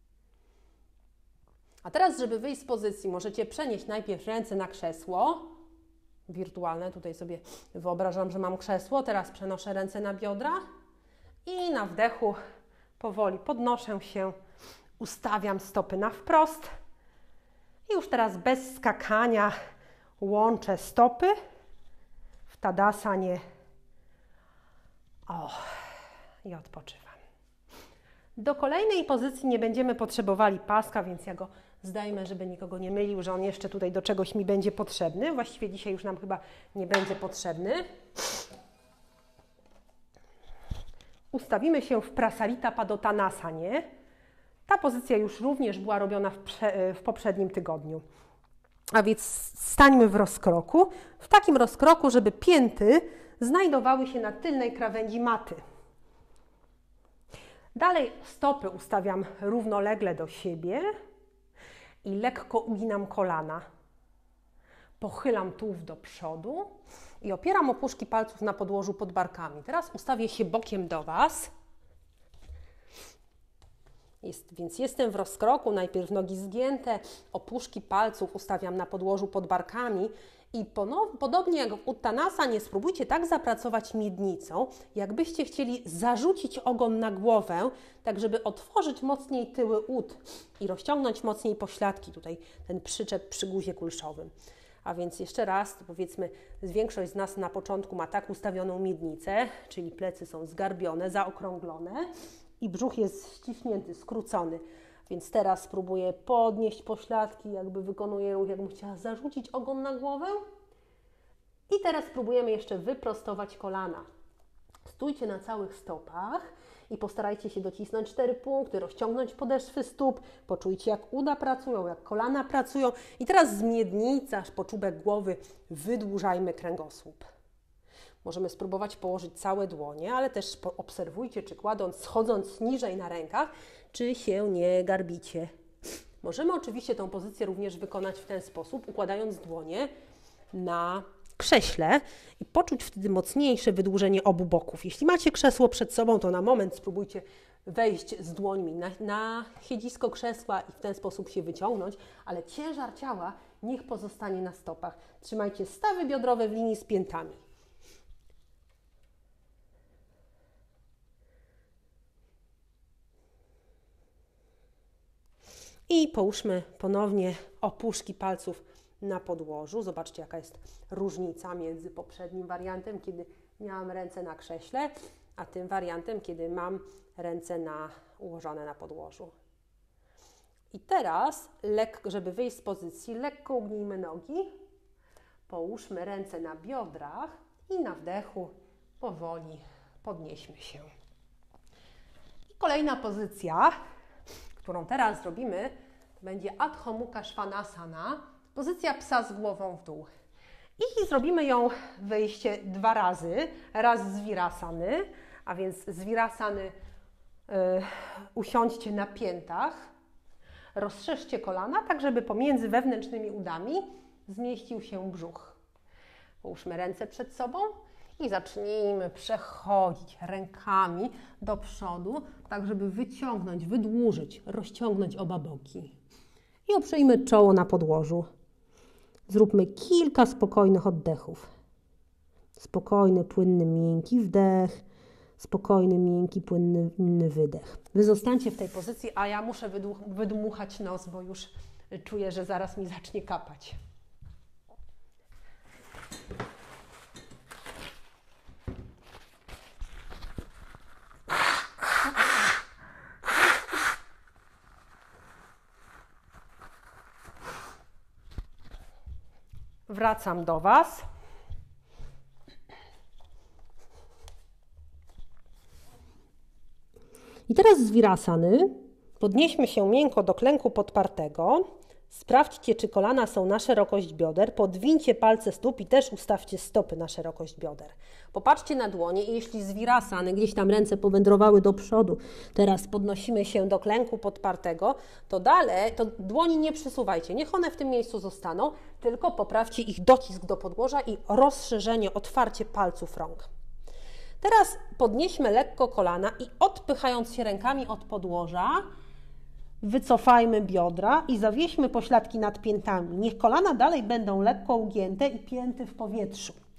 A teraz, żeby wyjść z pozycji, możecie przenieść najpierw ręce na krzesło wirtualne. Tutaj sobie wyobrażam, że mam krzesło. Teraz przenoszę ręce na biodra i na wdechu powoli podnoszę się, Ustawiam stopy na wprost i już teraz bez skakania łączę stopy w Tadasanie. I odpoczywam. Do kolejnej pozycji nie będziemy potrzebowali paska, więc ja go zdejmę, żeby nikogo nie mylił, że on jeszcze tutaj do czegoś mi będzie potrzebny. Właściwie dzisiaj już nam chyba nie będzie potrzebny. Ustawimy się w Prasarita Padottanasanie. Ta pozycja już również była robiona w poprzednim tygodniu. A więc stańmy w rozkroku. W takim rozkroku, żeby pięty znajdowały się na tylnej krawędzi maty. Dalej stopy ustawiam równolegle do siebie i lekko uginam kolana. Pochylam tułów do przodu i opieram opuszki palców na podłożu pod barkami. Teraz ustawię się bokiem do Was. Więc jestem w rozkroku, najpierw nogi zgięte, opuszki palców ustawiam na podłożu pod barkami i podobnie jak w Uttanasanie spróbujcie tak zapracować miednicą, jakbyście chcieli zarzucić ogon na głowę, tak żeby otworzyć mocniej tyły ud i rozciągnąć mocniej pośladki, tutaj ten przyczep przy guzie kulszowym. A więc jeszcze raz, powiedzmy, większość z nas na początku ma tak ustawioną miednicę, czyli plecy są zgarbione, zaokrąglone i brzuch jest ściśnięty, skrócony. Więc teraz spróbuję podnieść pośladki, jakby wykonuję ruch, jakbym chciała zarzucić ogon na głowę. I teraz spróbujemy jeszcze wyprostować kolana. Stójcie na całych stopach i postarajcie się docisnąć 4 punkty, rozciągnąć podeszwy stóp, poczujcie jak uda pracują, jak kolana pracują. I teraz z miednicy aż po czubek głowy wydłużajmy kręgosłup. Możemy spróbować położyć całe dłonie, ale też obserwujcie, czy kładąc, schodząc niżej na rękach, czy się nie garbicie. Możemy oczywiście tę pozycję również wykonać w ten sposób, układając dłonie na krześle i poczuć wtedy mocniejsze wydłużenie obu boków. Jeśli macie krzesło przed sobą, to na moment spróbujcie wejść z dłońmi na siedzisko krzesła i w ten sposób się wyciągnąć, ale ciężar ciała niech pozostanie na stopach. Trzymajcie stawy biodrowe w linii z piętami. I połóżmy ponownie opuszki palców na podłożu. Zobaczcie, jaka jest różnica między poprzednim wariantem, kiedy miałam ręce na krześle, a tym wariantem, kiedy mam ręce ułożone na podłożu. I teraz, żeby wyjść z pozycji, lekko ugnijmy nogi, połóżmy ręce na biodrach i na wdechu powoli podnieśmy się. I kolejna pozycja, którą teraz zrobimy, to będzie Adho Mukha Svanasana, pozycja psa z głową w dół. I zrobimy ją wyjście 2 razy, raz z Virasany, a więc z Virasany usiądźcie na piętach, rozszerzcie kolana, tak żeby pomiędzy wewnętrznymi udami zmieścił się brzuch. Połóżmy ręce przed sobą i zacznijmy przechodzić rękami do przodu, tak żeby wyciągnąć, wydłużyć, rozciągnąć oba boki. I oprzyjmy czoło na podłożu. Zróbmy kilka spokojnych oddechów. Spokojny, płynny, miękki wdech, spokojny, miękki, płynny wydech. Wy zostańcie w tej pozycji, a ja muszę wydmuchać nos, bo już czuję, że zaraz mi zacznie kapać. Wracam do Was. I teraz z Virasany podnieśmy się miękko do klęku podpartego. Sprawdźcie, czy kolana są na szerokość bioder. Podwincie palce stóp i też ustawcie stopy na szerokość bioder. Popatrzcie na dłonie i jeśli z Virasany gdzieś tam ręce powędrowały do przodu, teraz podnosimy się do klęku podpartego, to dalej, to dłoni nie przesuwajcie. Niech one w tym miejscu zostaną, tylko poprawcie ich docisk do podłoża i rozszerzenie, otwarcie palców rąk. Teraz podnieśmy lekko kolana i odpychając się rękami od podłoża, wycofajmy biodra i zawieśmy pośladki nad piętami. Niech kolana dalej będą lekko ugięte i pięty w powietrzu.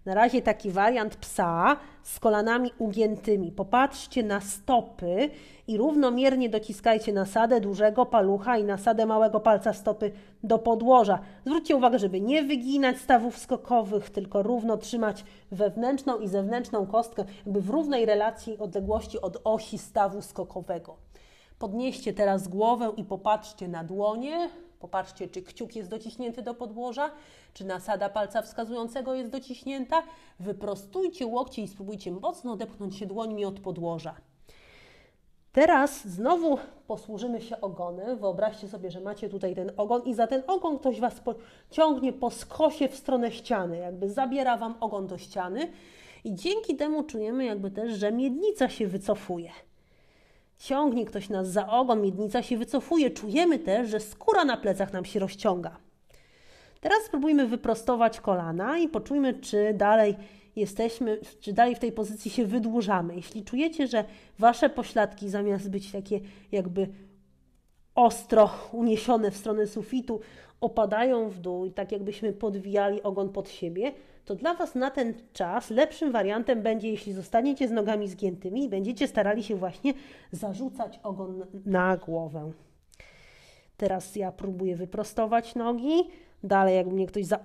Na razie taki wariant psa z kolanami ugiętymi. Popatrzcie na stopy i równomiernie dociskajcie nasadę dużego palucha i nasadę małego palca stopy do podłoża. Zwróćcie uwagę, żeby nie wyginać stawów skokowych, tylko równo trzymać wewnętrzną i zewnętrzną kostkę, jakby w równej relacji odległości od osi stawu skokowego. Podnieście teraz głowę i popatrzcie na dłonie. Popatrzcie, czy kciuk jest dociśnięty do podłoża, czy nasada palca wskazującego jest dociśnięta. Wyprostujcie łokcie i spróbujcie mocno odepchnąć się dłońmi od podłoża. Teraz znowu posłużymy się ogonem. Wyobraźcie sobie, że macie tutaj ten ogon i za ten ogon ktoś Was ciągnie po skosie w stronę ściany, jakby zabiera Wam ogon do ściany i dzięki temu czujemy jakby też, że miednica się wycofuje. Ciągnie ktoś nas za ogon, miednica się wycofuje. Czujemy też, że skóra na plecach nam się rozciąga. Teraz spróbujmy wyprostować kolana i poczujmy, czy dalej w tej pozycji się wydłużamy. Jeśli czujecie, że Wasze pośladki zamiast być takie jakby ostro uniesione w stronę sufitu, opadają w dół i tak jakbyśmy podwijali ogon pod siebie, to dla Was na ten czas lepszym wariantem będzie, jeśli zostaniecie z nogami zgiętymi i będziecie starali się właśnie zarzucać ogon na głowę. Teraz ja próbuję wyprostować nogi. Dalej jakby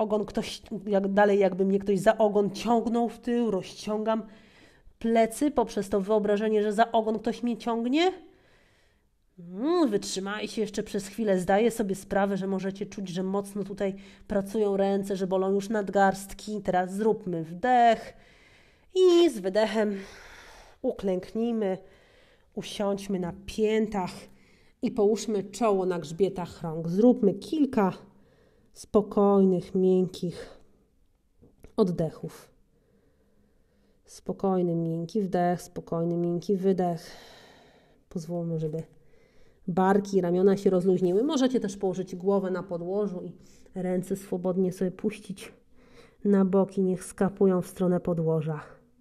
mnie ktoś za ogon ciągnął w tył, rozciągam plecy poprzez to wyobrażenie, że za ogon ktoś mnie ciągnie. Wytrzymajcie jeszcze przez chwilę. Zdaję sobie sprawę, że możecie czuć, że mocno tutaj pracują ręce, że bolą już nadgarstki. Teraz zróbmy wdech i z wydechem uklęknijmy, usiądźmy na piętach i połóżmy czoło na grzbietach rąk. Zróbmy kilka spokojnych, miękkich oddechów. Spokojny, miękki wdech, spokojny, miękki wydech. Pozwólmy, żeby barki i ramiona się rozluźniły. Możecie też położyć głowę na podłożu i ręce swobodnie sobie puścić na boki, niech skapują w stronę podłoża.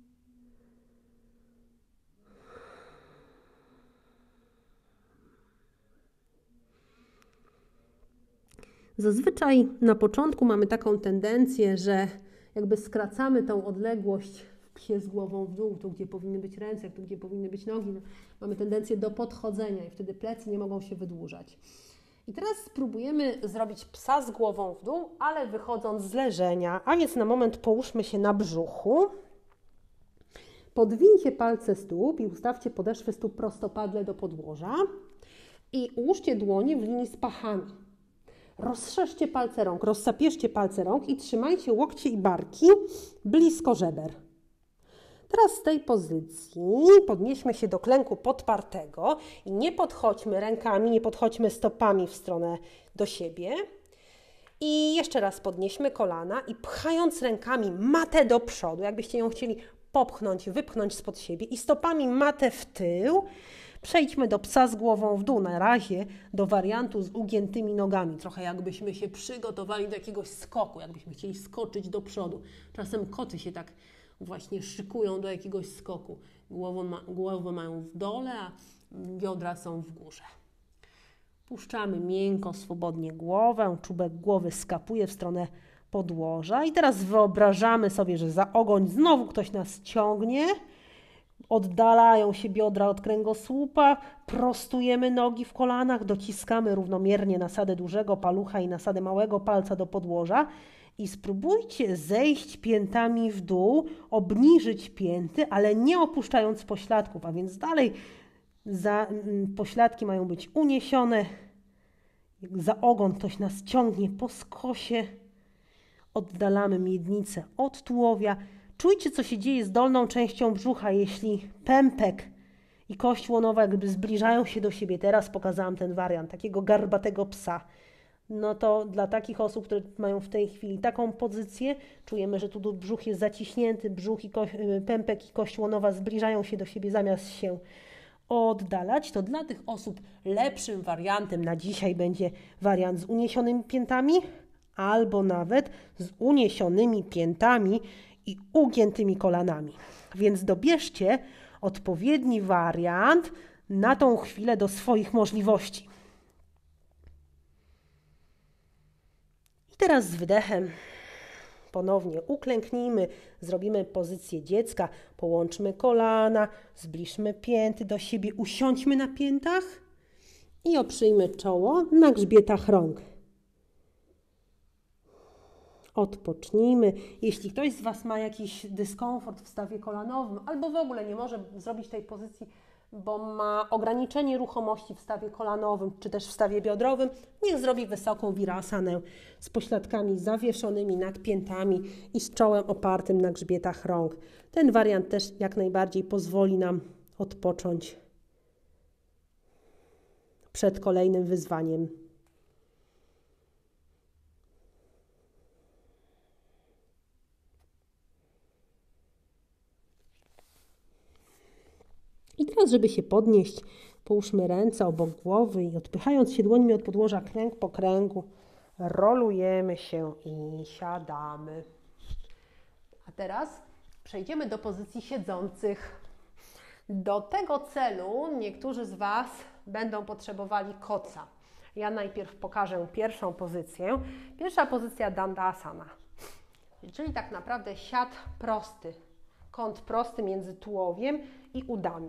Zazwyczaj na początku mamy taką tendencję, że jakby skracamy tą odległość w psie z głową w dół, tu gdzie powinny być ręce, tu gdzie powinny być nogi. Mamy tendencję do podchodzenia i wtedy plecy nie mogą się wydłużać. I teraz spróbujemy zrobić psa z głową w dół, ale wychodząc z leżenia, a więc na moment połóżmy się na brzuchu. Podwincie palce stóp i ustawcie podeszwy stóp prostopadle do podłoża i ułóżcie dłonie w linii z pachami. Rozszerzcie palce rąk, rozsapieszcie palce rąk i trzymajcie łokcie i barki blisko żeber. Teraz z tej pozycji podnieśmy się do klęku podpartego i nie podchodźmy rękami, nie podchodźmy stopami w stronę do siebie. I jeszcze raz podnieśmy kolana i pchając rękami matę do przodu, jakbyście ją chcieli popchnąć, wypchnąć spod siebie i stopami matę w tył, przejdźmy do psa z głową w dół, na razie do wariantu z ugiętymi nogami. Trochę jakbyśmy się przygotowali do jakiegoś skoku, jakbyśmy chcieli skoczyć do przodu. Czasem koty się tak właśnie szykują do jakiegoś skoku. Głowę mają w dole, a biodra są w górze. Puszczamy miękko, swobodnie głowę, czubek głowy skapuje w stronę podłoża i teraz wyobrażamy sobie, że za ogoń znowu ktoś nas ciągnie. Oddalają się biodra od kręgosłupa, prostujemy nogi w kolanach, dociskamy równomiernie nasadę dużego palucha i nasadę małego palca do podłoża i spróbujcie zejść piętami w dół, obniżyć pięty, ale nie opuszczając pośladków, a więc dalej pośladki mają być uniesione. Jak za ogon ktoś nas ciągnie po skosie, oddalamy miednicę od tułowia. Czujcie, co się dzieje z dolną częścią brzucha, jeśli pępek i kość łonowa jakby zbliżają się do siebie. Teraz pokazałam ten wariant takiego garbatego psa. No to dla takich osób, które mają w tej chwili taką pozycję, czujemy, że tu brzuch jest zaciśnięty, brzuch i pępek i kość łonowa zbliżają się do siebie zamiast się oddalać, to dla tych osób lepszym wariantem na dzisiaj będzie wariant z uniesionymi piętami albo nawet z uniesionymi piętami i ugiętymi kolanami. Więc dobierzcie odpowiedni wariant na tą chwilę do swoich możliwości. I teraz z wydechem ponownie uklęknijmy, zrobimy pozycję dziecka, połączmy kolana, zbliżmy pięty do siebie, usiądźmy na piętach i oprzyjmy czoło na grzbietach rąk. Odpocznijmy. Jeśli ktoś z Was ma jakiś dyskomfort w stawie kolanowym albo w ogóle nie może zrobić tej pozycji, bo ma ograniczenie ruchomości w stawie kolanowym czy też w stawie biodrowym, niech zrobi wysoką virasanę z pośladkami zawieszonymi nad piętami i z czołem opartym na grzbietach rąk. Ten wariant też jak najbardziej pozwoli nam odpocząć przed kolejnym wyzwaniem. I teraz, żeby się podnieść, połóżmy ręce obok głowy i odpychając się dłońmi od podłoża kręg po kręgu, rolujemy się i siadamy. A teraz przejdziemy do pozycji siedzących. Do tego celu niektórzy z Was będą potrzebowali koca. Ja najpierw pokażę pierwszą pozycję. Pierwsza pozycja Dandasana, czyli tak naprawdę siad prosty, kąt prosty między tułowiem i udami.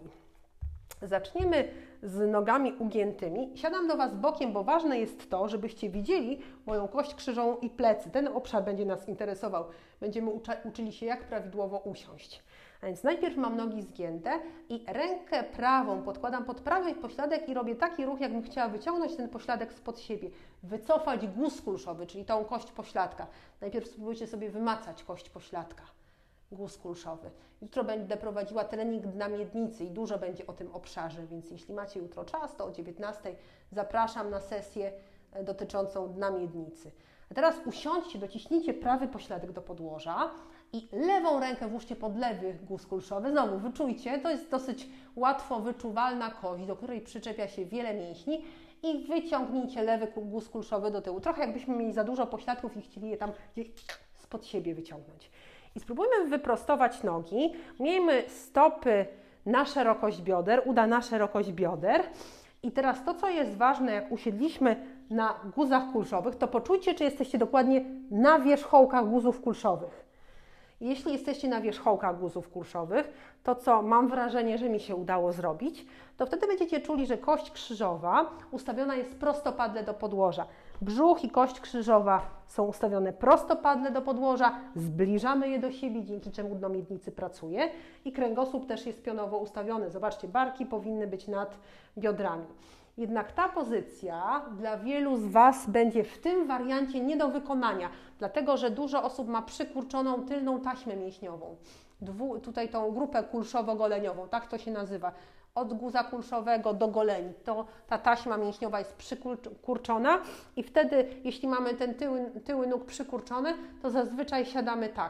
Zaczniemy z nogami ugiętymi. Siadam do Was bokiem, bo ważne jest to, żebyście widzieli moją kość krzyżową i plecy. Ten obszar będzie nas interesował. Będziemy uczyli się, jak prawidłowo usiąść. A więc najpierw mam nogi zgięte i rękę prawą podkładam pod prawy pośladek i robię taki ruch, jakbym chciała wyciągnąć ten pośladek spod siebie. Wycofać guz kulszowy, czyli tą kość pośladka. Najpierw spróbujcie sobie wymacać kość pośladka. Guz kulszowy. Jutro będę prowadziła trening dna miednicy i dużo będzie o tym obszarze, więc jeśli macie jutro czas, to o 19:00 zapraszam na sesję dotyczącą dna miednicy. A teraz usiądźcie, dociśnijcie prawy pośladek do podłoża i lewą rękę włóżcie pod lewy guz kulszowy. Znowu wyczujcie, to jest dosyć łatwo wyczuwalna kość, do której przyczepia się wiele mięśni i wyciągnijcie lewy guz kulszowy do tyłu. Trochę jakbyśmy mieli za dużo pośladków i chcieli je tam gdzieś spod siebie wyciągnąć. I spróbujmy wyprostować nogi. Miejmy stopy na szerokość bioder, uda na szerokość bioder. I teraz to, co jest ważne, jak usiedliśmy na guzach kulszowych, to poczujcie, czy jesteście dokładnie na wierzchołkach guzów kulszowych. Jeśli jesteście na wierzchołkach guzów kulszowych, to co mam wrażenie, że mi się udało zrobić, to wtedy będziecie czuli, że kość krzyżowa ustawiona jest prostopadle do podłoża. Brzuch i kość krzyżowa są ustawione prostopadle do podłoża, zbliżamy je do siebie, dzięki czemu dno miednicy pracuje i kręgosłup też jest pionowo ustawiony. Zobaczcie, barki powinny być nad biodrami. Jednak ta pozycja dla wielu z Was będzie w tym wariancie nie do wykonania, dlatego że dużo osób ma przykurczoną tylną taśmę mięśniową. Tutaj tą grupę kulszowo-goleniową, tak to się nazywa. Od guza kulszowego do goleni. Ta taśma mięśniowa jest przykurczona i wtedy, jeśli mamy ten tyły nóg przykurczone, to zazwyczaj siadamy tak.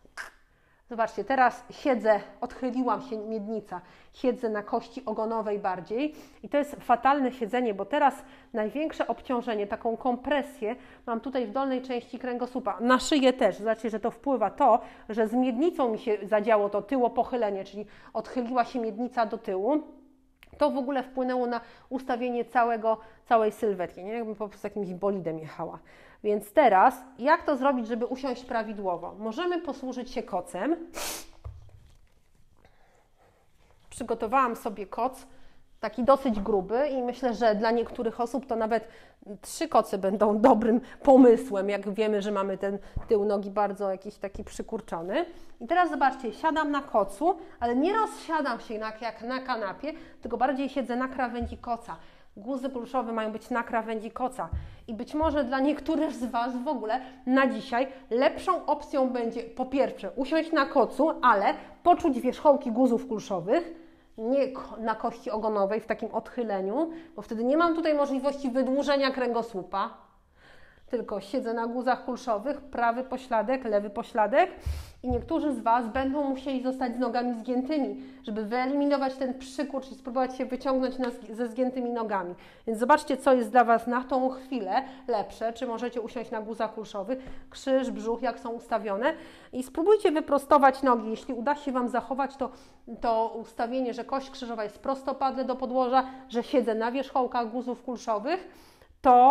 Zobaczcie, teraz siedzę, odchyliłam się miednica, siedzę na kości ogonowej bardziej i to jest fatalne siedzenie, bo teraz największe obciążenie, taką kompresję mam tutaj w dolnej części kręgosłupa, na szyję też. Zobaczcie, że to wpływa to, że z miednicą mi się zadziało to tyłopochylenie, czyli odchyliła się miednica do tyłu. To w ogóle wpłynęło na ustawienie całej sylwetki, nie? Jakbym po prostu jakimś bolidem jechała. Więc teraz, jak to zrobić, żeby usiąść prawidłowo? Możemy posłużyć się kocem. Przygotowałam sobie koc, taki dosyć gruby i myślę, że dla niektórych osób to nawet 3 koce będą dobrym pomysłem, jak wiemy, że mamy ten tył nogi bardzo jakiś taki przykurczony. I teraz zobaczcie, siadam na kocu, ale nie rozsiadam się jak na kanapie, tylko bardziej siedzę na krawędzi koca. Guzy kulszowe mają być na krawędzi koca i być może dla niektórych z Was w ogóle na dzisiaj lepszą opcją będzie po pierwsze usiąść na kocu, ale poczuć wierzchołki guzów kulszowych, nie na kości ogonowej w takim odchyleniu, bo wtedy nie mam tutaj możliwości wydłużenia kręgosłupa, tylko siedzę na guzach kulszowych, prawy pośladek, lewy pośladek i niektórzy z Was będą musieli zostać z nogami zgiętymi, żeby wyeliminować ten przykurcz i spróbować się wyciągnąć ze zgiętymi nogami. Więc zobaczcie, co jest dla Was na tą chwilę lepsze, czy możecie usiąść na guzach kulszowych, krzyż, brzuch, jak są ustawione i spróbujcie wyprostować nogi. Jeśli uda się Wam zachować to ustawienie, że kość krzyżowa jest prostopadle do podłoża, że siedzę na wierzchołkach guzów kulszowych, to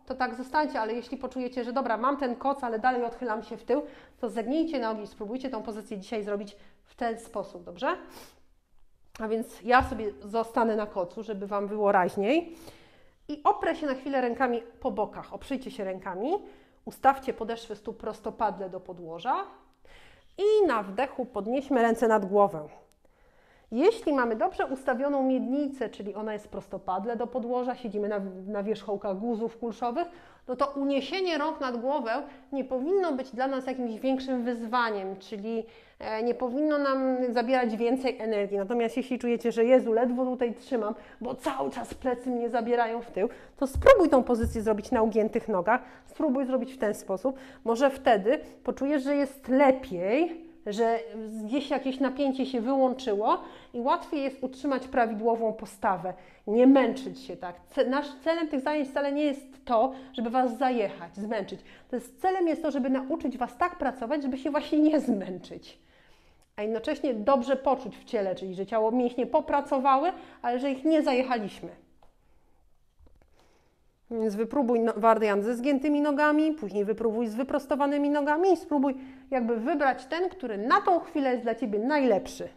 to tak zostańcie, ale jeśli poczujecie, że dobra, mam ten koc, ale dalej odchylam się w tył, to zegnijcie nogi i spróbujcie tą pozycję dzisiaj zrobić w ten sposób, dobrze? A więc ja sobie zostanę na kocu, żeby Wam było raźniej i oprę się na chwilę rękami po bokach, oprzyjcie się rękami, ustawcie podeszwy stóp prostopadle do podłoża i na wdechu podnieśmy ręce nad głowę. Jeśli mamy dobrze ustawioną miednicę, czyli ona jest prostopadle do podłoża, siedzimy na wierzchołkach guzów kulszowych, no to uniesienie rąk nad głowę nie powinno być dla nas jakimś większym wyzwaniem, czyli nie powinno nam zabierać więcej energii. Natomiast jeśli czujecie, że Jezu, ledwo tutaj trzymam, bo cały czas plecy mnie zabierają w tył, to spróbuj tą pozycję zrobić na ugiętych nogach, spróbuj zrobić w ten sposób. Może wtedy poczujesz, że jest lepiej, że gdzieś jakieś napięcie się wyłączyło i łatwiej jest utrzymać prawidłową postawę, nie męczyć się tak. Celem tych zajęć wcale nie jest to, żeby Was zajechać, zmęczyć. Celem jest to, żeby nauczyć Was tak pracować, żeby się właśnie nie zmęczyć, a jednocześnie dobrze poczuć w ciele, czyli że ciało mięśnie popracowały, ale że ich nie zajechaliśmy. Więc wypróbuj wariant ze zgiętymi nogami, później wypróbuj z wyprostowanymi nogami i spróbuj jakby wybrać ten, który na tą chwilę jest dla Ciebie najlepszy.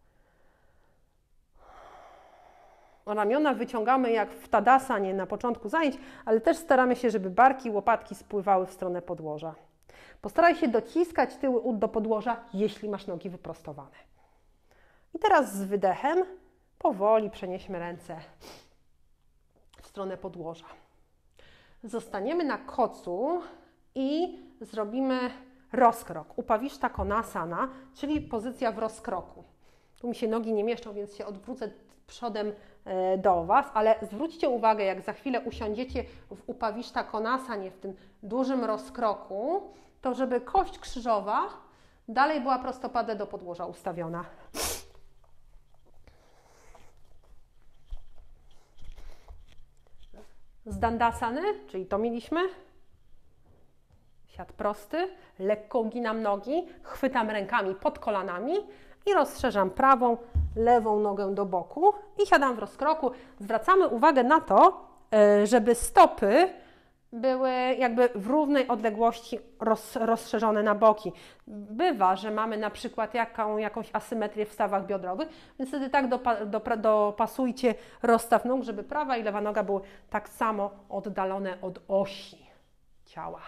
Ramiona wyciągamy jak w tadasanie na początku zajęć, ale też staramy się, żeby barki, łopatki spływały w stronę podłoża. Postaraj się dociskać tyły ud do podłoża, jeśli masz nogi wyprostowane. I teraz z wydechem powoli przenieśmy ręce w stronę podłoża. Zostaniemy na kocu i zrobimy rozkrok. Upawishta Konasana, czyli pozycja w rozkroku. Tu mi się nogi nie mieszczą, więc się odwrócę przodem do Was, ale zwróćcie uwagę, jak za chwilę usiądziecie w Upawishta Konasanie, w tym dużym rozkroku, to żeby kość krzyżowa dalej była prostopadle do podłoża ustawiona. Z Dandasany, czyli to mieliśmy, siad prosty, lekko uginam nogi, chwytam rękami pod kolanami i rozszerzam prawą, lewą nogę do boku i siadam w rozkroku. Zwracamy uwagę na to, żeby stopy były jakby w równej odległości rozszerzone na boki. Bywa, że mamy na przykład jakąś asymetrię w stawach biodrowych, więc wtedy tak dopasujcie rozstaw nóg, żeby prawa i lewa noga były tak samo oddalone od osi ciała.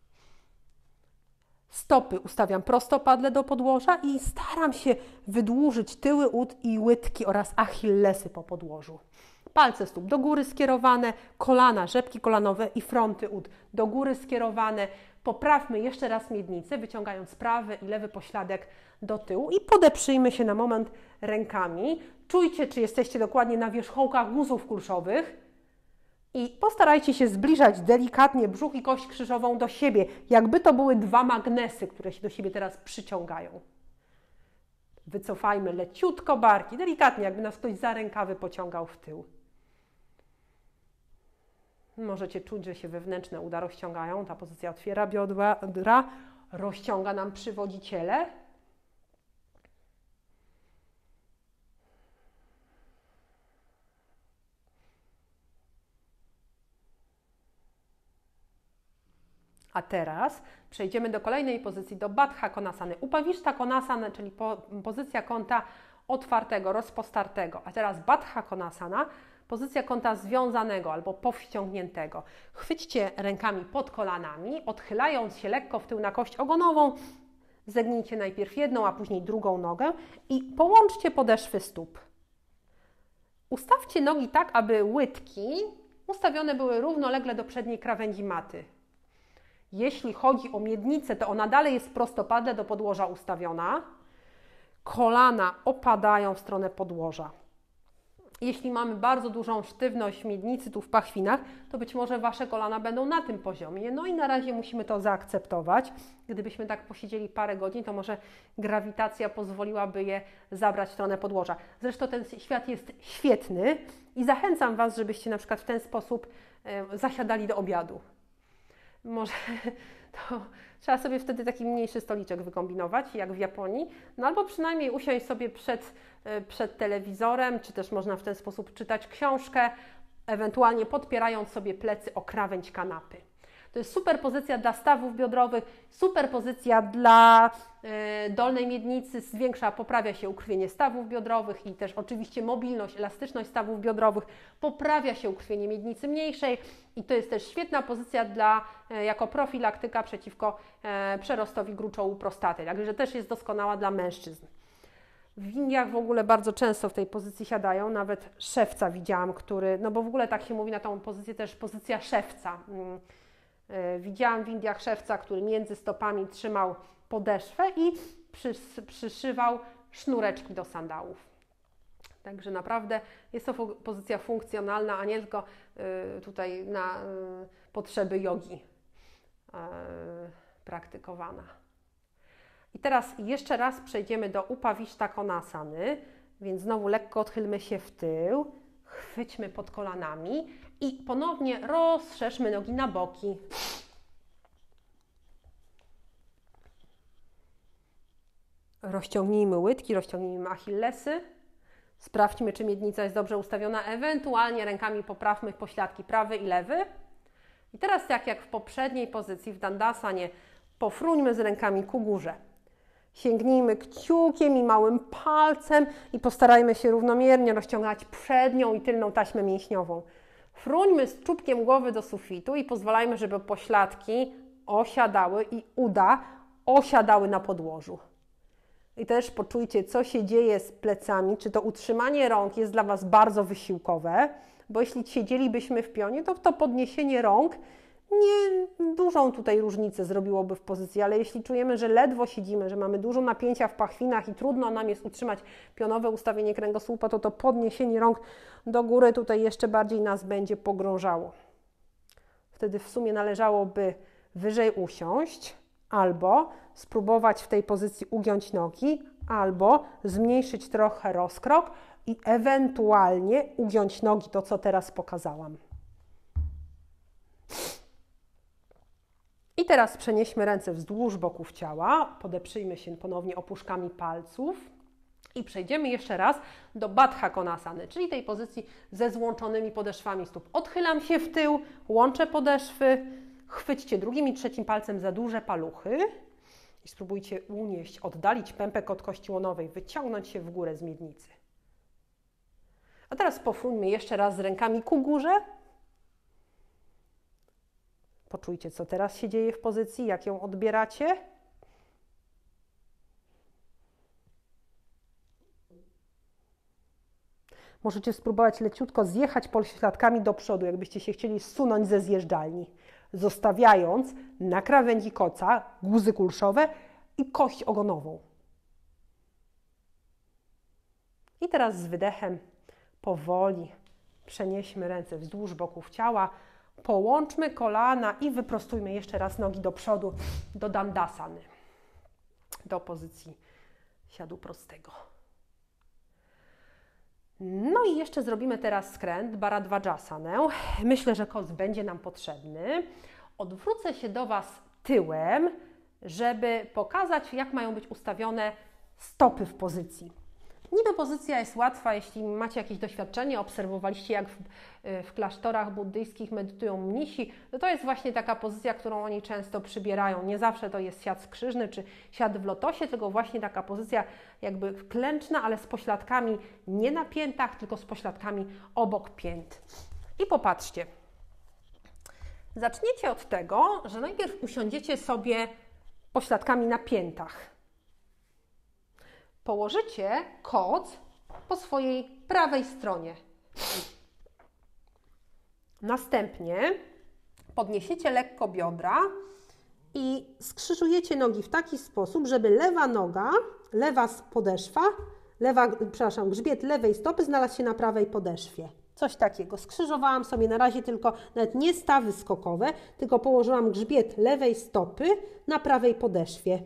Stopy ustawiam prostopadle do podłoża i staram się wydłużyć tyły ud i łydki oraz achillesy po podłożu. Palce stóp do góry skierowane, kolana, rzepki kolanowe i fronty ud do góry skierowane. Poprawmy jeszcze raz miednicę, wyciągając prawy i lewy pośladek do tyłu i podeprzyjmy się na moment rękami. Czujcie, czy jesteście dokładnie na wierzchołkach guzów kulszowych i postarajcie się zbliżać delikatnie brzuch i kość krzyżową do siebie, jakby to były dwa magnesy, które się do siebie teraz przyciągają. Wycofajmy leciutko barki, delikatnie, jakby nas ktoś za rękawy pociągał w tył. Możecie czuć, że się wewnętrzne uda rozciągają. Ta pozycja otwiera biodra, rozciąga nam przywodziciele. A teraz przejdziemy do kolejnej pozycji, do Baddha Konasany. Upawishta Konasana, czyli pozycja kąta otwartego, rozpostartego. A teraz Baddha Konasana, pozycja kąta związanego albo powściągniętego. Chwyćcie rękami pod kolanami, odchylając się lekko w tył na kość ogonową. Zegnijcie najpierw jedną, a później drugą nogę i połączcie podeszwy stóp. Ustawcie nogi tak, aby łydki ustawione były równolegle do przedniej krawędzi maty. Jeśli chodzi o miednicę, to ona dalej jest prostopadle do podłoża ustawiona. Kolana opadają w stronę podłoża. Jeśli mamy bardzo dużą sztywność miednicy tu w pachwinach, to być może Wasze kolana będą na tym poziomie. No i na razie musimy to zaakceptować. Gdybyśmy tak posiedzieli parę godzin, to może grawitacja pozwoliłaby je zabrać w stronę podłoża. Zresztą ten świat jest świetny i zachęcam Was, żebyście na przykład w ten sposób zasiadali do obiadu. Może to trzeba sobie wtedy taki mniejszy stoliczek wykombinować, jak w Japonii, no albo przynajmniej usiąść sobie przed telewizorem, czy też można w ten sposób czytać książkę ewentualnie podpierając sobie plecy o krawędź kanapy. To jest super pozycja dla stawów biodrowych, super pozycja dla dolnej miednicy, poprawia się ukrwienie stawów biodrowych i też oczywiście mobilność, elastyczność stawów biodrowych, poprawia się ukrwienie miednicy mniejszej i to jest też świetna pozycja jako profilaktyka przeciwko przerostowi gruczołu prostaty, także też jest doskonała dla mężczyzn. W Indiach w ogóle bardzo często w tej pozycji siadają, nawet szewca widziałam, no bo w ogóle tak się mówi na tą pozycję też pozycja szewca. Widziałam w Indiach szewca, który między stopami trzymał podeszwę i przyszywał sznureczki do sandałów. Także naprawdę jest to pozycja funkcjonalna, a nie tylko tutaj na potrzeby jogi praktykowana. I teraz jeszcze raz przejdziemy do Upavishta Konasany, więc znowu lekko odchylmy się w tył, chwyćmy pod kolanami i ponownie rozszerzmy nogi na boki. Rozciągnijmy łydki, rozciągnijmy achillesy. Sprawdźmy, czy miednica jest dobrze ustawiona, ewentualnie rękami poprawmy pośladki prawy i lewy. I teraz tak jak w poprzedniej pozycji, w Dandasanie, pofruńmy z rękami ku górze. Sięgnijmy kciukiem i małym palcem i postarajmy się równomiernie rozciągać przednią i tylną taśmę mięśniową. Fruńmy z czubkiem głowy do sufitu i pozwalajmy, żeby pośladki osiadały i uda osiadały na podłożu. I też poczujcie, co się dzieje z plecami, czy to utrzymanie rąk jest dla Was bardzo wysiłkowe, bo jeśli siedzielibyśmy w pionie, to podniesienie rąk nie dużą tutaj różnicę zrobiłoby w pozycji, ale jeśli czujemy, że ledwo siedzimy, że mamy dużo napięcia w pachwinach i trudno nam jest utrzymać pionowe ustawienie kręgosłupa, to podniesienie rąk do góry tutaj jeszcze bardziej nas będzie pogrążało. Wtedy w sumie należałoby wyżej usiąść, albo spróbować w tej pozycji ugiąć nogi, albo zmniejszyć trochę rozkrok i ewentualnie ugiąć nogi, to co teraz pokazałam. I teraz przenieśmy ręce wzdłuż boków ciała, podeprzyjmy się ponownie opuszkami palców i przejdziemy jeszcze raz do Baddha Konasany, czyli tej pozycji ze złączonymi podeszwami stóp. Odchylam się w tył, łączę podeszwy, chwyćcie drugim i trzecim palcem za duże paluchy i spróbujcie unieść, oddalić pępek od kości łonowej, wyciągnąć się w górę z miednicy. A teraz pofruńmy jeszcze raz z rękami ku górze. Poczujcie, co teraz się dzieje w pozycji, jak ją odbieracie. Możecie spróbować leciutko zjechać pośladkami do przodu, jakbyście się chcieli zsunąć ze zjeżdżalni, zostawiając na krawędzi koca guzy kulszowe i kość ogonową. I teraz z wydechem powoli przenieśmy ręce wzdłuż boków ciała, połączmy kolana i wyprostujmy jeszcze raz nogi do przodu, do Dandasany, do pozycji siadu prostego. No i jeszcze zrobimy teraz skręt, Bharadvajasanę. Myślę, że koc będzie nam potrzebny. Odwrócę się do Was tyłem, żeby pokazać, jak mają być ustawione stopy w pozycji. Niby pozycja jest łatwa, jeśli macie jakieś doświadczenie, obserwowaliście, jak w klasztorach buddyjskich medytują mnisi, to jest właśnie taka pozycja, którą oni często przybierają. Nie zawsze to jest siat skrzyżny czy siat w lotosie, tylko właśnie taka pozycja jakby klęczna, ale z pośladkami nie na piętach, tylko z pośladkami obok pięt. I popatrzcie. Zaczniecie od tego, że najpierw usiądziecie sobie pośladkami na piętach. Położycie koc po swojej prawej stronie. Następnie podniesiecie lekko biodra i skrzyżujecie nogi w taki sposób, żeby lewa noga, lewa podeszwa, grzbiet lewej stopy znalazł się na prawej podeszwie. Coś takiego. Skrzyżowałam sobie na razie tylko, nawet nie stawy skokowe, tylko położyłam grzbiet lewej stopy na prawej podeszwie.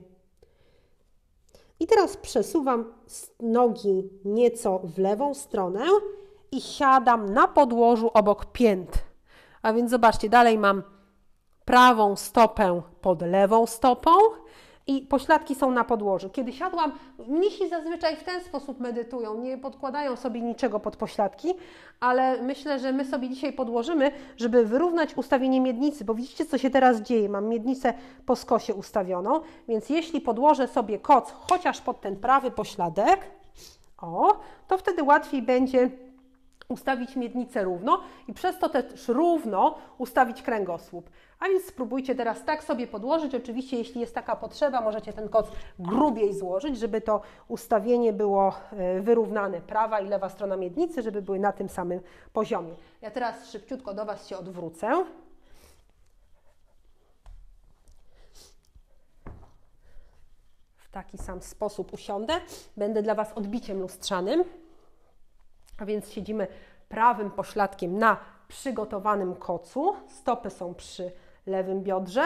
I teraz przesuwam nogi nieco w lewą stronę i siadam na podłożu obok pięt. A więc zobaczcie, dalej mam prawą stopę pod lewą stopą i pośladki są na podłożu. Kiedy siadłam, mnisi zazwyczaj w ten sposób medytują, nie podkładają sobie niczego pod pośladki, ale myślę, że my sobie dzisiaj podłożymy, żeby wyrównać ustawienie miednicy, bo widzicie, co się teraz dzieje. Mam miednicę po skosie ustawioną, więc jeśli podłożę sobie koc chociaż pod ten prawy pośladek, to wtedy łatwiej będzie ustawić miednicę równo i przez to też równo ustawić kręgosłup. A więc spróbujcie teraz tak sobie podłożyć. Oczywiście, jeśli jest taka potrzeba, możecie ten koc grubiej złożyć, żeby to ustawienie było wyrównane. Prawa i lewa strona miednicy, żeby były na tym samym poziomie. Ja teraz szybciutko do Was się odwrócę. W taki sam sposób usiądę. Będę dla Was odbiciem lustrzanym. A więc siedzimy prawym pośladkiem na przygotowanym kocu. Stopy są przy lewym biodrze.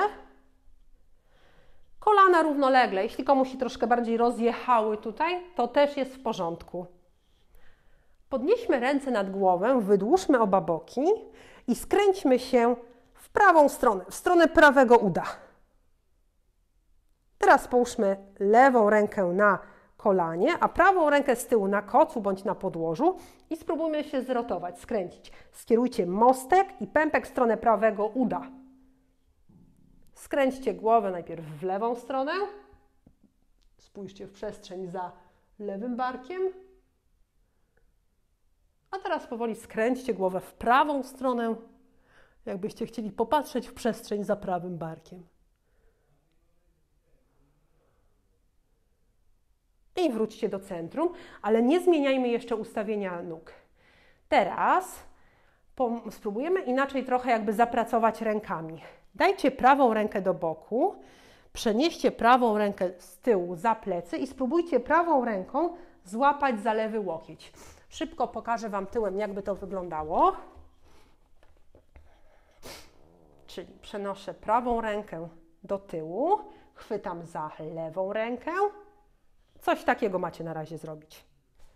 Kolana równolegle. Jeśli komuś się troszkę bardziej rozjechały tutaj, to też jest w porządku. Podnieśmy ręce nad głowę, wydłużmy oba boki i skręćmy się w prawą stronę, w stronę prawego uda. Teraz połóżmy lewą rękę na kolanie, a prawą rękę z tyłu na kocu bądź na podłożu i spróbujmy się zrotować, skręcić. Skierujcie mostek i pępek w stronę prawego uda. Skręćcie głowę najpierw w lewą stronę. Spójrzcie w przestrzeń za lewym barkiem. A teraz powoli skręćcie głowę w prawą stronę, jakbyście chcieli popatrzeć w przestrzeń za prawym barkiem. I wróćcie do centrum, ale nie zmieniajmy jeszcze ustawienia nóg. Teraz spróbujemy inaczej trochę jakby zapracować rękami. Dajcie prawą rękę do boku, przenieście prawą rękę z tyłu za plecy i spróbujcie prawą ręką złapać za lewy łokieć. Szybko pokażę Wam tyłem, jakby to wyglądało. Czyli przenoszę prawą rękę do tyłu, chwytam za lewą rękę. Coś takiego macie na razie zrobić.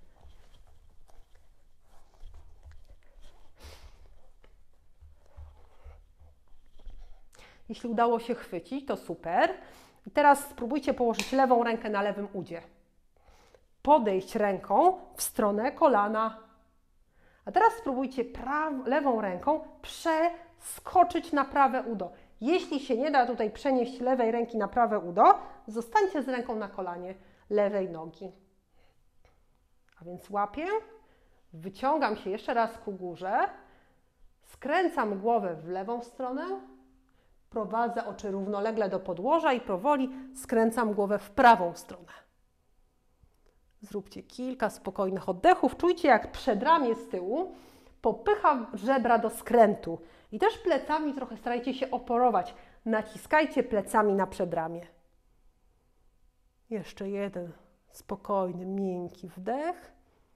Jeśli udało się chwycić, to super. I teraz spróbujcie położyć lewą rękę na lewym udzie. Podejść ręką w stronę kolana. A teraz spróbujcie lewą ręką przeskoczyć na prawe udo. Jeśli się nie da tutaj przenieść lewej ręki na prawe udo, zostańcie z ręką na kolanie lewej nogi. A więc łapię, wyciągam się jeszcze raz ku górze, skręcam głowę w lewą stronę, prowadzę oczy równolegle do podłoża i powoli skręcam głowę w prawą stronę. Zróbcie kilka spokojnych oddechów. Czujcie, jak przedramię z tyłu popycha żebra do skrętu. I też plecami trochę starajcie się oporować. Naciskajcie plecami na przedramię. Jeszcze jeden spokojny, miękki wdech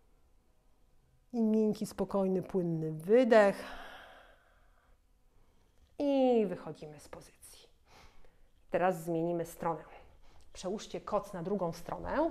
i miękki, spokojny, płynny wydech. I wychodzimy z pozycji. Teraz zmienimy stronę. Przełóżcie koc na drugą stronę.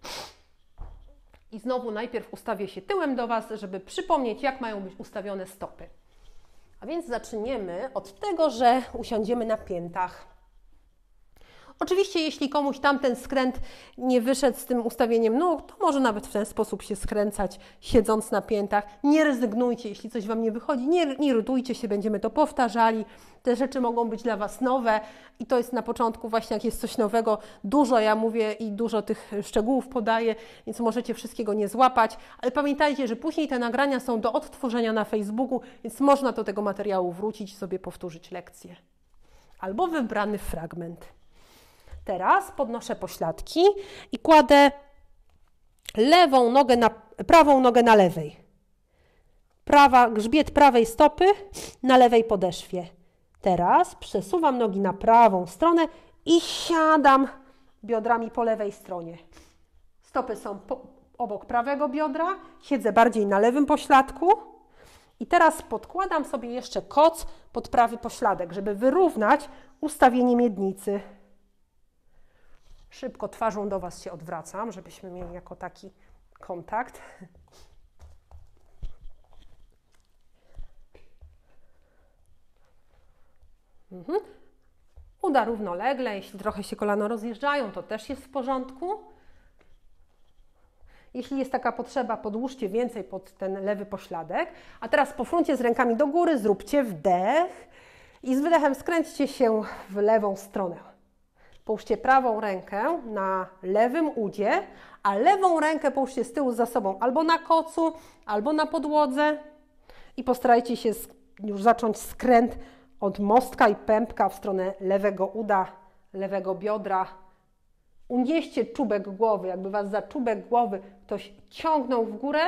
I znowu najpierw ustawię się tyłem do Was, żeby przypomnieć, jak mają być ustawione stopy. A więc zaczniemy od tego, że usiądziemy na piętach. Oczywiście, jeśli komuś tamten skręt nie wyszedł z tym ustawieniem nóg, to może nawet w ten sposób się skręcać, siedząc na piętach. Nie rezygnujcie, jeśli coś Wam nie wychodzi, nie irytujcie się, będziemy to powtarzali. Te rzeczy mogą być dla Was nowe i to jest na początku właśnie, jak jest coś nowego, dużo ja mówię i dużo tych szczegółów podaję, więc możecie wszystkiego nie złapać, ale pamiętajcie, że później te nagrania są do odtworzenia na Facebooku, więc można do tego materiału wrócić i sobie powtórzyć lekcję. Albo wybrany fragment. Teraz podnoszę pośladki i kładę prawą nogę na lewej. Grzbiet prawej stopy na lewej podeszwie. Teraz przesuwam nogi na prawą stronę i siadam biodrami po lewej stronie. Stopy są obok prawego biodra, siedzę bardziej na lewym pośladku. I teraz podkładam sobie jeszcze koc pod prawy pośladek, żeby wyrównać ustawienie miednicy. Szybko twarzą do Was się odwracam, żebyśmy mieli jako taki kontakt. Uda równolegle, jeśli trochę się kolana rozjeżdżają, to też jest w porządku. Jeśli jest taka potrzeba, podłóżcie więcej pod ten lewy pośladek. A teraz po froncie z rękami do góry, zróbcie wdech i z wydechem skręćcie się w lewą stronę. Połóżcie prawą rękę na lewym udzie, a lewą rękę połóżcie z tyłu za sobą, albo na kocu, albo na podłodze i postarajcie się już zacząć skręt od mostka i pępka w stronę lewego uda, lewego biodra. Unieście czubek głowy, jakby Was za czubek głowy ktoś ciągnął w górę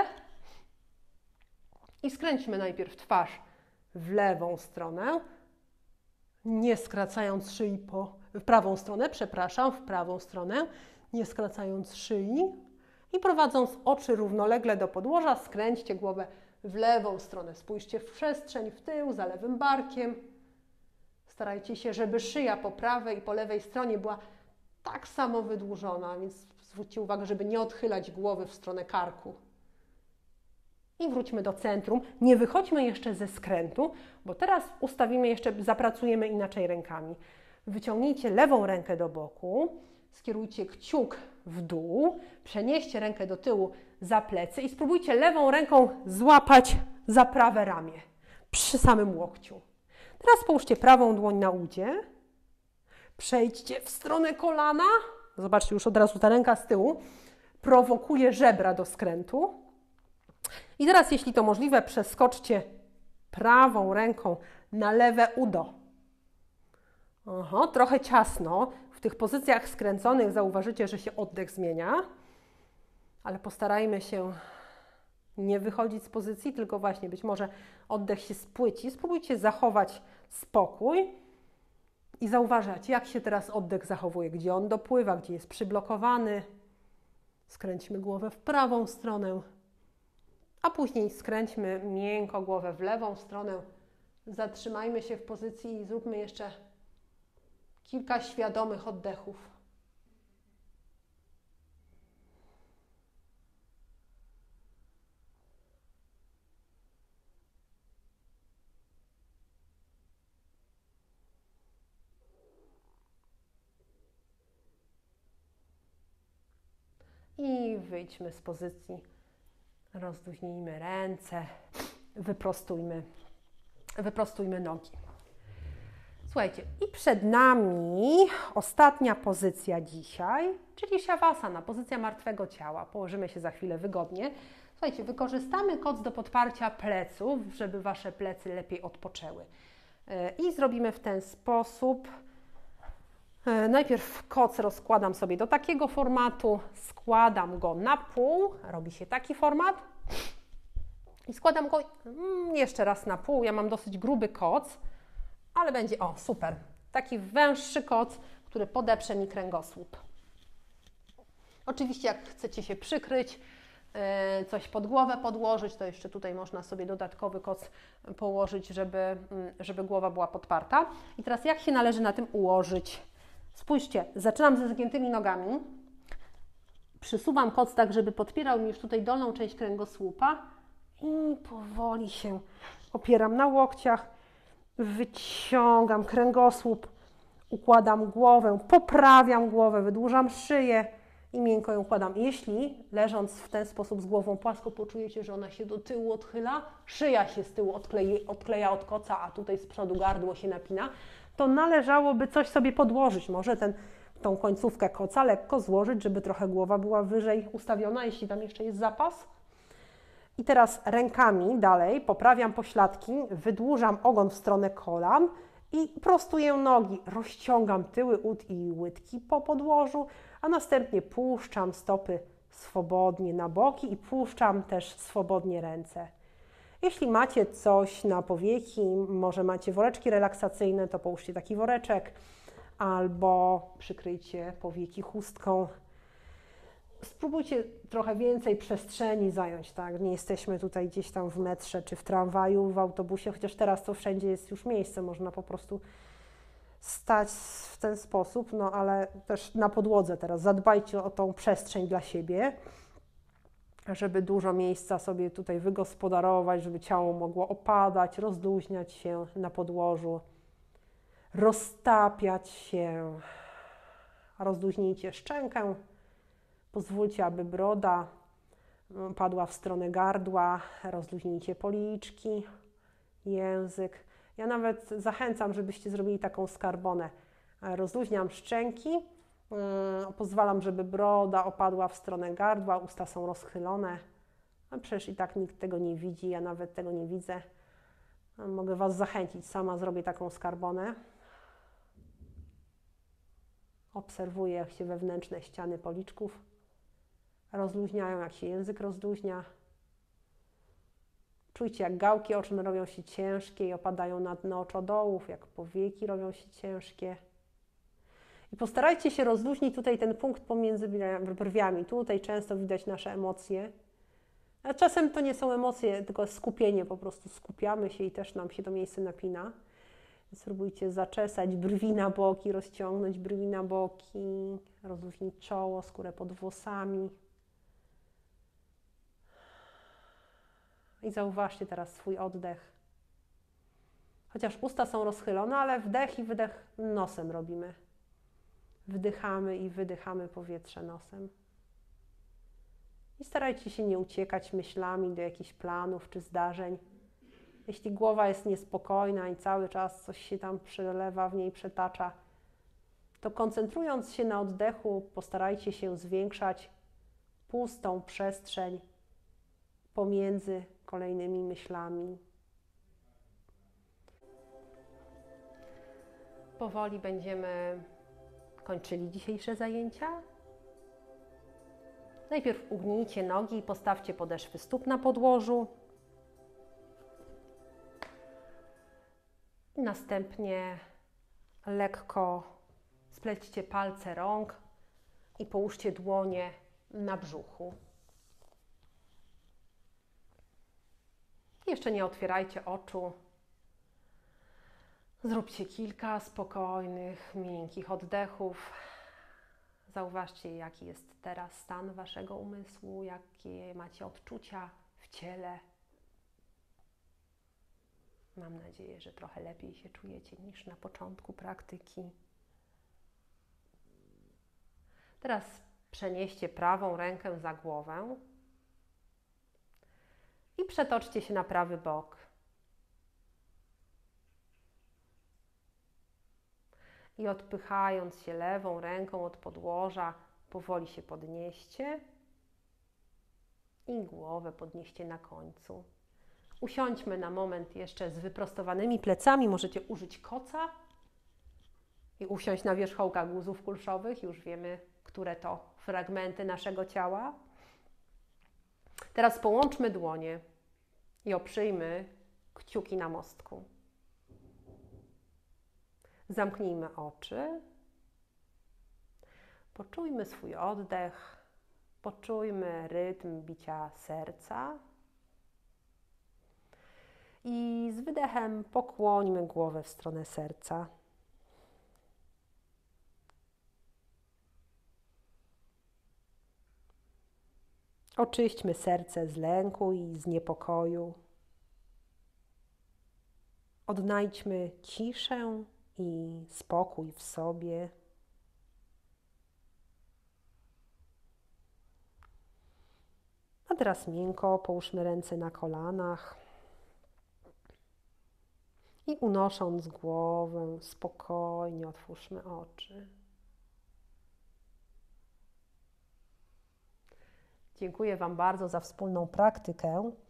i skręćmy najpierw twarz w lewą stronę, nie skracając szyi w prawą stronę, przepraszam, w prawą stronę, nie skracając szyi i prowadząc oczy równolegle do podłoża, skręćcie głowę w lewą stronę. Spójrzcie w przestrzeń, w tył, za lewym barkiem. Starajcie się, żeby szyja po prawej i po lewej stronie była tak samo wydłużona, więc zwróćcie uwagę, żeby nie odchylać głowy w stronę karku. I wróćmy do centrum. Nie wychodźmy jeszcze ze skrętu, bo teraz ustawimy jeszcze, zapracujemy inaczej rękami. Wyciągnijcie lewą rękę do boku, skierujcie kciuk w dół, przenieście rękę do tyłu za plecy i spróbujcie lewą ręką złapać za prawe ramię przy samym łokciu. Teraz połóżcie prawą dłoń na udzie, przejdźcie w stronę kolana, zobaczcie już od razu ta ręka z tyłu, prowokuje żebra do skrętu. I teraz, jeśli to możliwe, przeskoczcie prawą ręką na lewe udo. Trochę ciasno. W tych pozycjach skręconych zauważycie, że się oddech zmienia, ale postarajmy się nie wychodzić z pozycji, tylko właśnie być może oddech się spłyci. Spróbujcie zachować spokój i zauważać, jak się teraz oddech zachowuje, gdzie on dopływa, gdzie jest przyblokowany. Skręćmy głowę w prawą stronę, a później skręćmy miękko głowę w lewą stronę. Zatrzymajmy się w pozycji i zróbmy jeszcze kilka świadomych oddechów. I wyjdźmy z pozycji. Rozluźnijmy ręce, wyprostujmy nogi. Słuchajcie, i przed nami ostatnia pozycja dzisiaj, czyli Shavasana, pozycja martwego ciała. Położymy się za chwilę wygodnie. Słuchajcie, wykorzystamy koc do podparcia pleców, żeby Wasze plecy lepiej odpoczęły. I zrobimy w ten sposób. Najpierw koc rozkładam sobie do takiego formatu, składam go na pół, robi się taki format i składam go jeszcze raz na pół. Ja mam dosyć gruby koc, ale będzie, super, taki węższy koc, który podeprze mi kręgosłup. Oczywiście jak chcecie się przykryć, coś pod głowę podłożyć, to jeszcze tutaj można sobie dodatkowy koc położyć, żeby głowa była podparta. I teraz jak się należy na tym ułożyć? Spójrzcie, zaczynam ze zgiętymi nogami, przysuwam koc tak, żeby podpierał mi już tutaj dolną część kręgosłupa i powoli się opieram na łokciach, wyciągam kręgosłup, układam głowę, poprawiam głowę, wydłużam szyję i miękko ją układam. Jeśli leżąc w ten sposób z głową płasko poczujecie, że ona się do tyłu odchyla, szyja się z tyłu odkleja od koca, a tutaj z przodu gardło się napina, to należałoby coś sobie podłożyć. Może tą końcówkę koca lekko złożyć, żeby trochę głowa była wyżej ustawiona, jeśli tam jeszcze jest zapas. I teraz rękami dalej poprawiam pośladki, wydłużam ogon w stronę kolan i prostuję nogi. Rozciągam tyły ud i łydki po podłożu, a następnie puszczam stopy swobodnie na boki i puszczam też swobodnie ręce. Jeśli macie coś na powieki, może macie woreczki relaksacyjne, to połóżcie taki woreczek albo przykryjcie powieki chustką. Spróbujcie trochę więcej przestrzeni zająć, tak? Nie jesteśmy tutaj gdzieś tam w metrze, czy w tramwaju, w autobusie, chociaż teraz to wszędzie jest już miejsce, można po prostu stać w ten sposób, no ale też na podłodze teraz. Zadbajcie o tą przestrzeń dla siebie, żeby dużo miejsca sobie tutaj wygospodarować, żeby ciało mogło opadać, rozluźniać się na podłożu. roztapiać się. Rozluźnijcie szczękę. Pozwólcie, aby broda padła w stronę gardła. Rozluźnijcie policzki, język. Ja nawet zachęcam, żebyście zrobili taką skarbonę. Rozluźniam szczęki, pozwalam, żeby broda opadła w stronę gardła, usta są rozchylone. A przecież i tak nikt tego nie widzi, ja nawet tego nie widzę. Mogę Was zachęcić, sama zrobię taką skarbonę. Obserwuję, jak się wewnętrzne ściany policzków rozluźniają, jak się język rozluźnia. Czujcie, jak gałki oczne robią się ciężkie i opadają na dno oczodołów, jak powieki robią się ciężkie. I postarajcie się rozluźnić tutaj ten punkt pomiędzy brwiami. Tutaj często widać nasze emocje. A czasem to nie są emocje, tylko skupienie, po prostu skupiamy się i też nam się to miejsce napina. Spróbujcie zaczesać brwi na boki, rozciągnąć brwi na boki, rozluźnić czoło, skórę pod włosami. I zauważcie teraz swój oddech. Chociaż usta są rozchylone, ale wdech i wydech nosem robimy. Wdychamy i wydychamy powietrze nosem. I starajcie się nie uciekać myślami do jakichś planów czy zdarzeń. Jeśli głowa jest niespokojna i cały czas coś się tam przelewa, w niej przetacza, to koncentrując się na oddechu, postarajcie się zwiększać pustą przestrzeń pomiędzy kolejnymi myślami. Powoli będziemy kończyli dzisiejsze zajęcia. Najpierw ugnijcie nogi i postawcie podeszwy stóp na podłożu. Następnie lekko splećcie palce rąk i połóżcie dłonie na brzuchu. Jeszcze nie otwierajcie oczu. Zróbcie kilka spokojnych, miękkich oddechów. Zauważcie, jaki jest teraz stan Waszego umysłu, jakie macie odczucia w ciele. Mam nadzieję, że trochę lepiej się czujecie niż na początku praktyki. Teraz przenieście prawą rękę za głowę i przetoczcie się na prawy bok. I odpychając się lewą ręką od podłoża, powoli się podnieście i głowę podnieście na końcu. Usiądźmy na moment jeszcze z wyprostowanymi plecami. Możecie użyć koca i usiąść na wierzchołkach guzów kulszowych. Już wiemy, które to fragmenty naszego ciała. Teraz połączmy dłonie i oprzyjmy kciuki na mostku. Zamknijmy oczy. Poczujmy swój oddech. Poczujmy rytm bicia serca. I z wydechem pokłońmy głowę w stronę serca. Oczyśćmy serce z lęku i z niepokoju. Odnajdźmy ciszę i spokój w sobie. A teraz miękko połóżmy ręce na kolanach i unosząc głowę, spokojnie otwórzmy oczy. Dziękuję Wam bardzo za wspólną praktykę.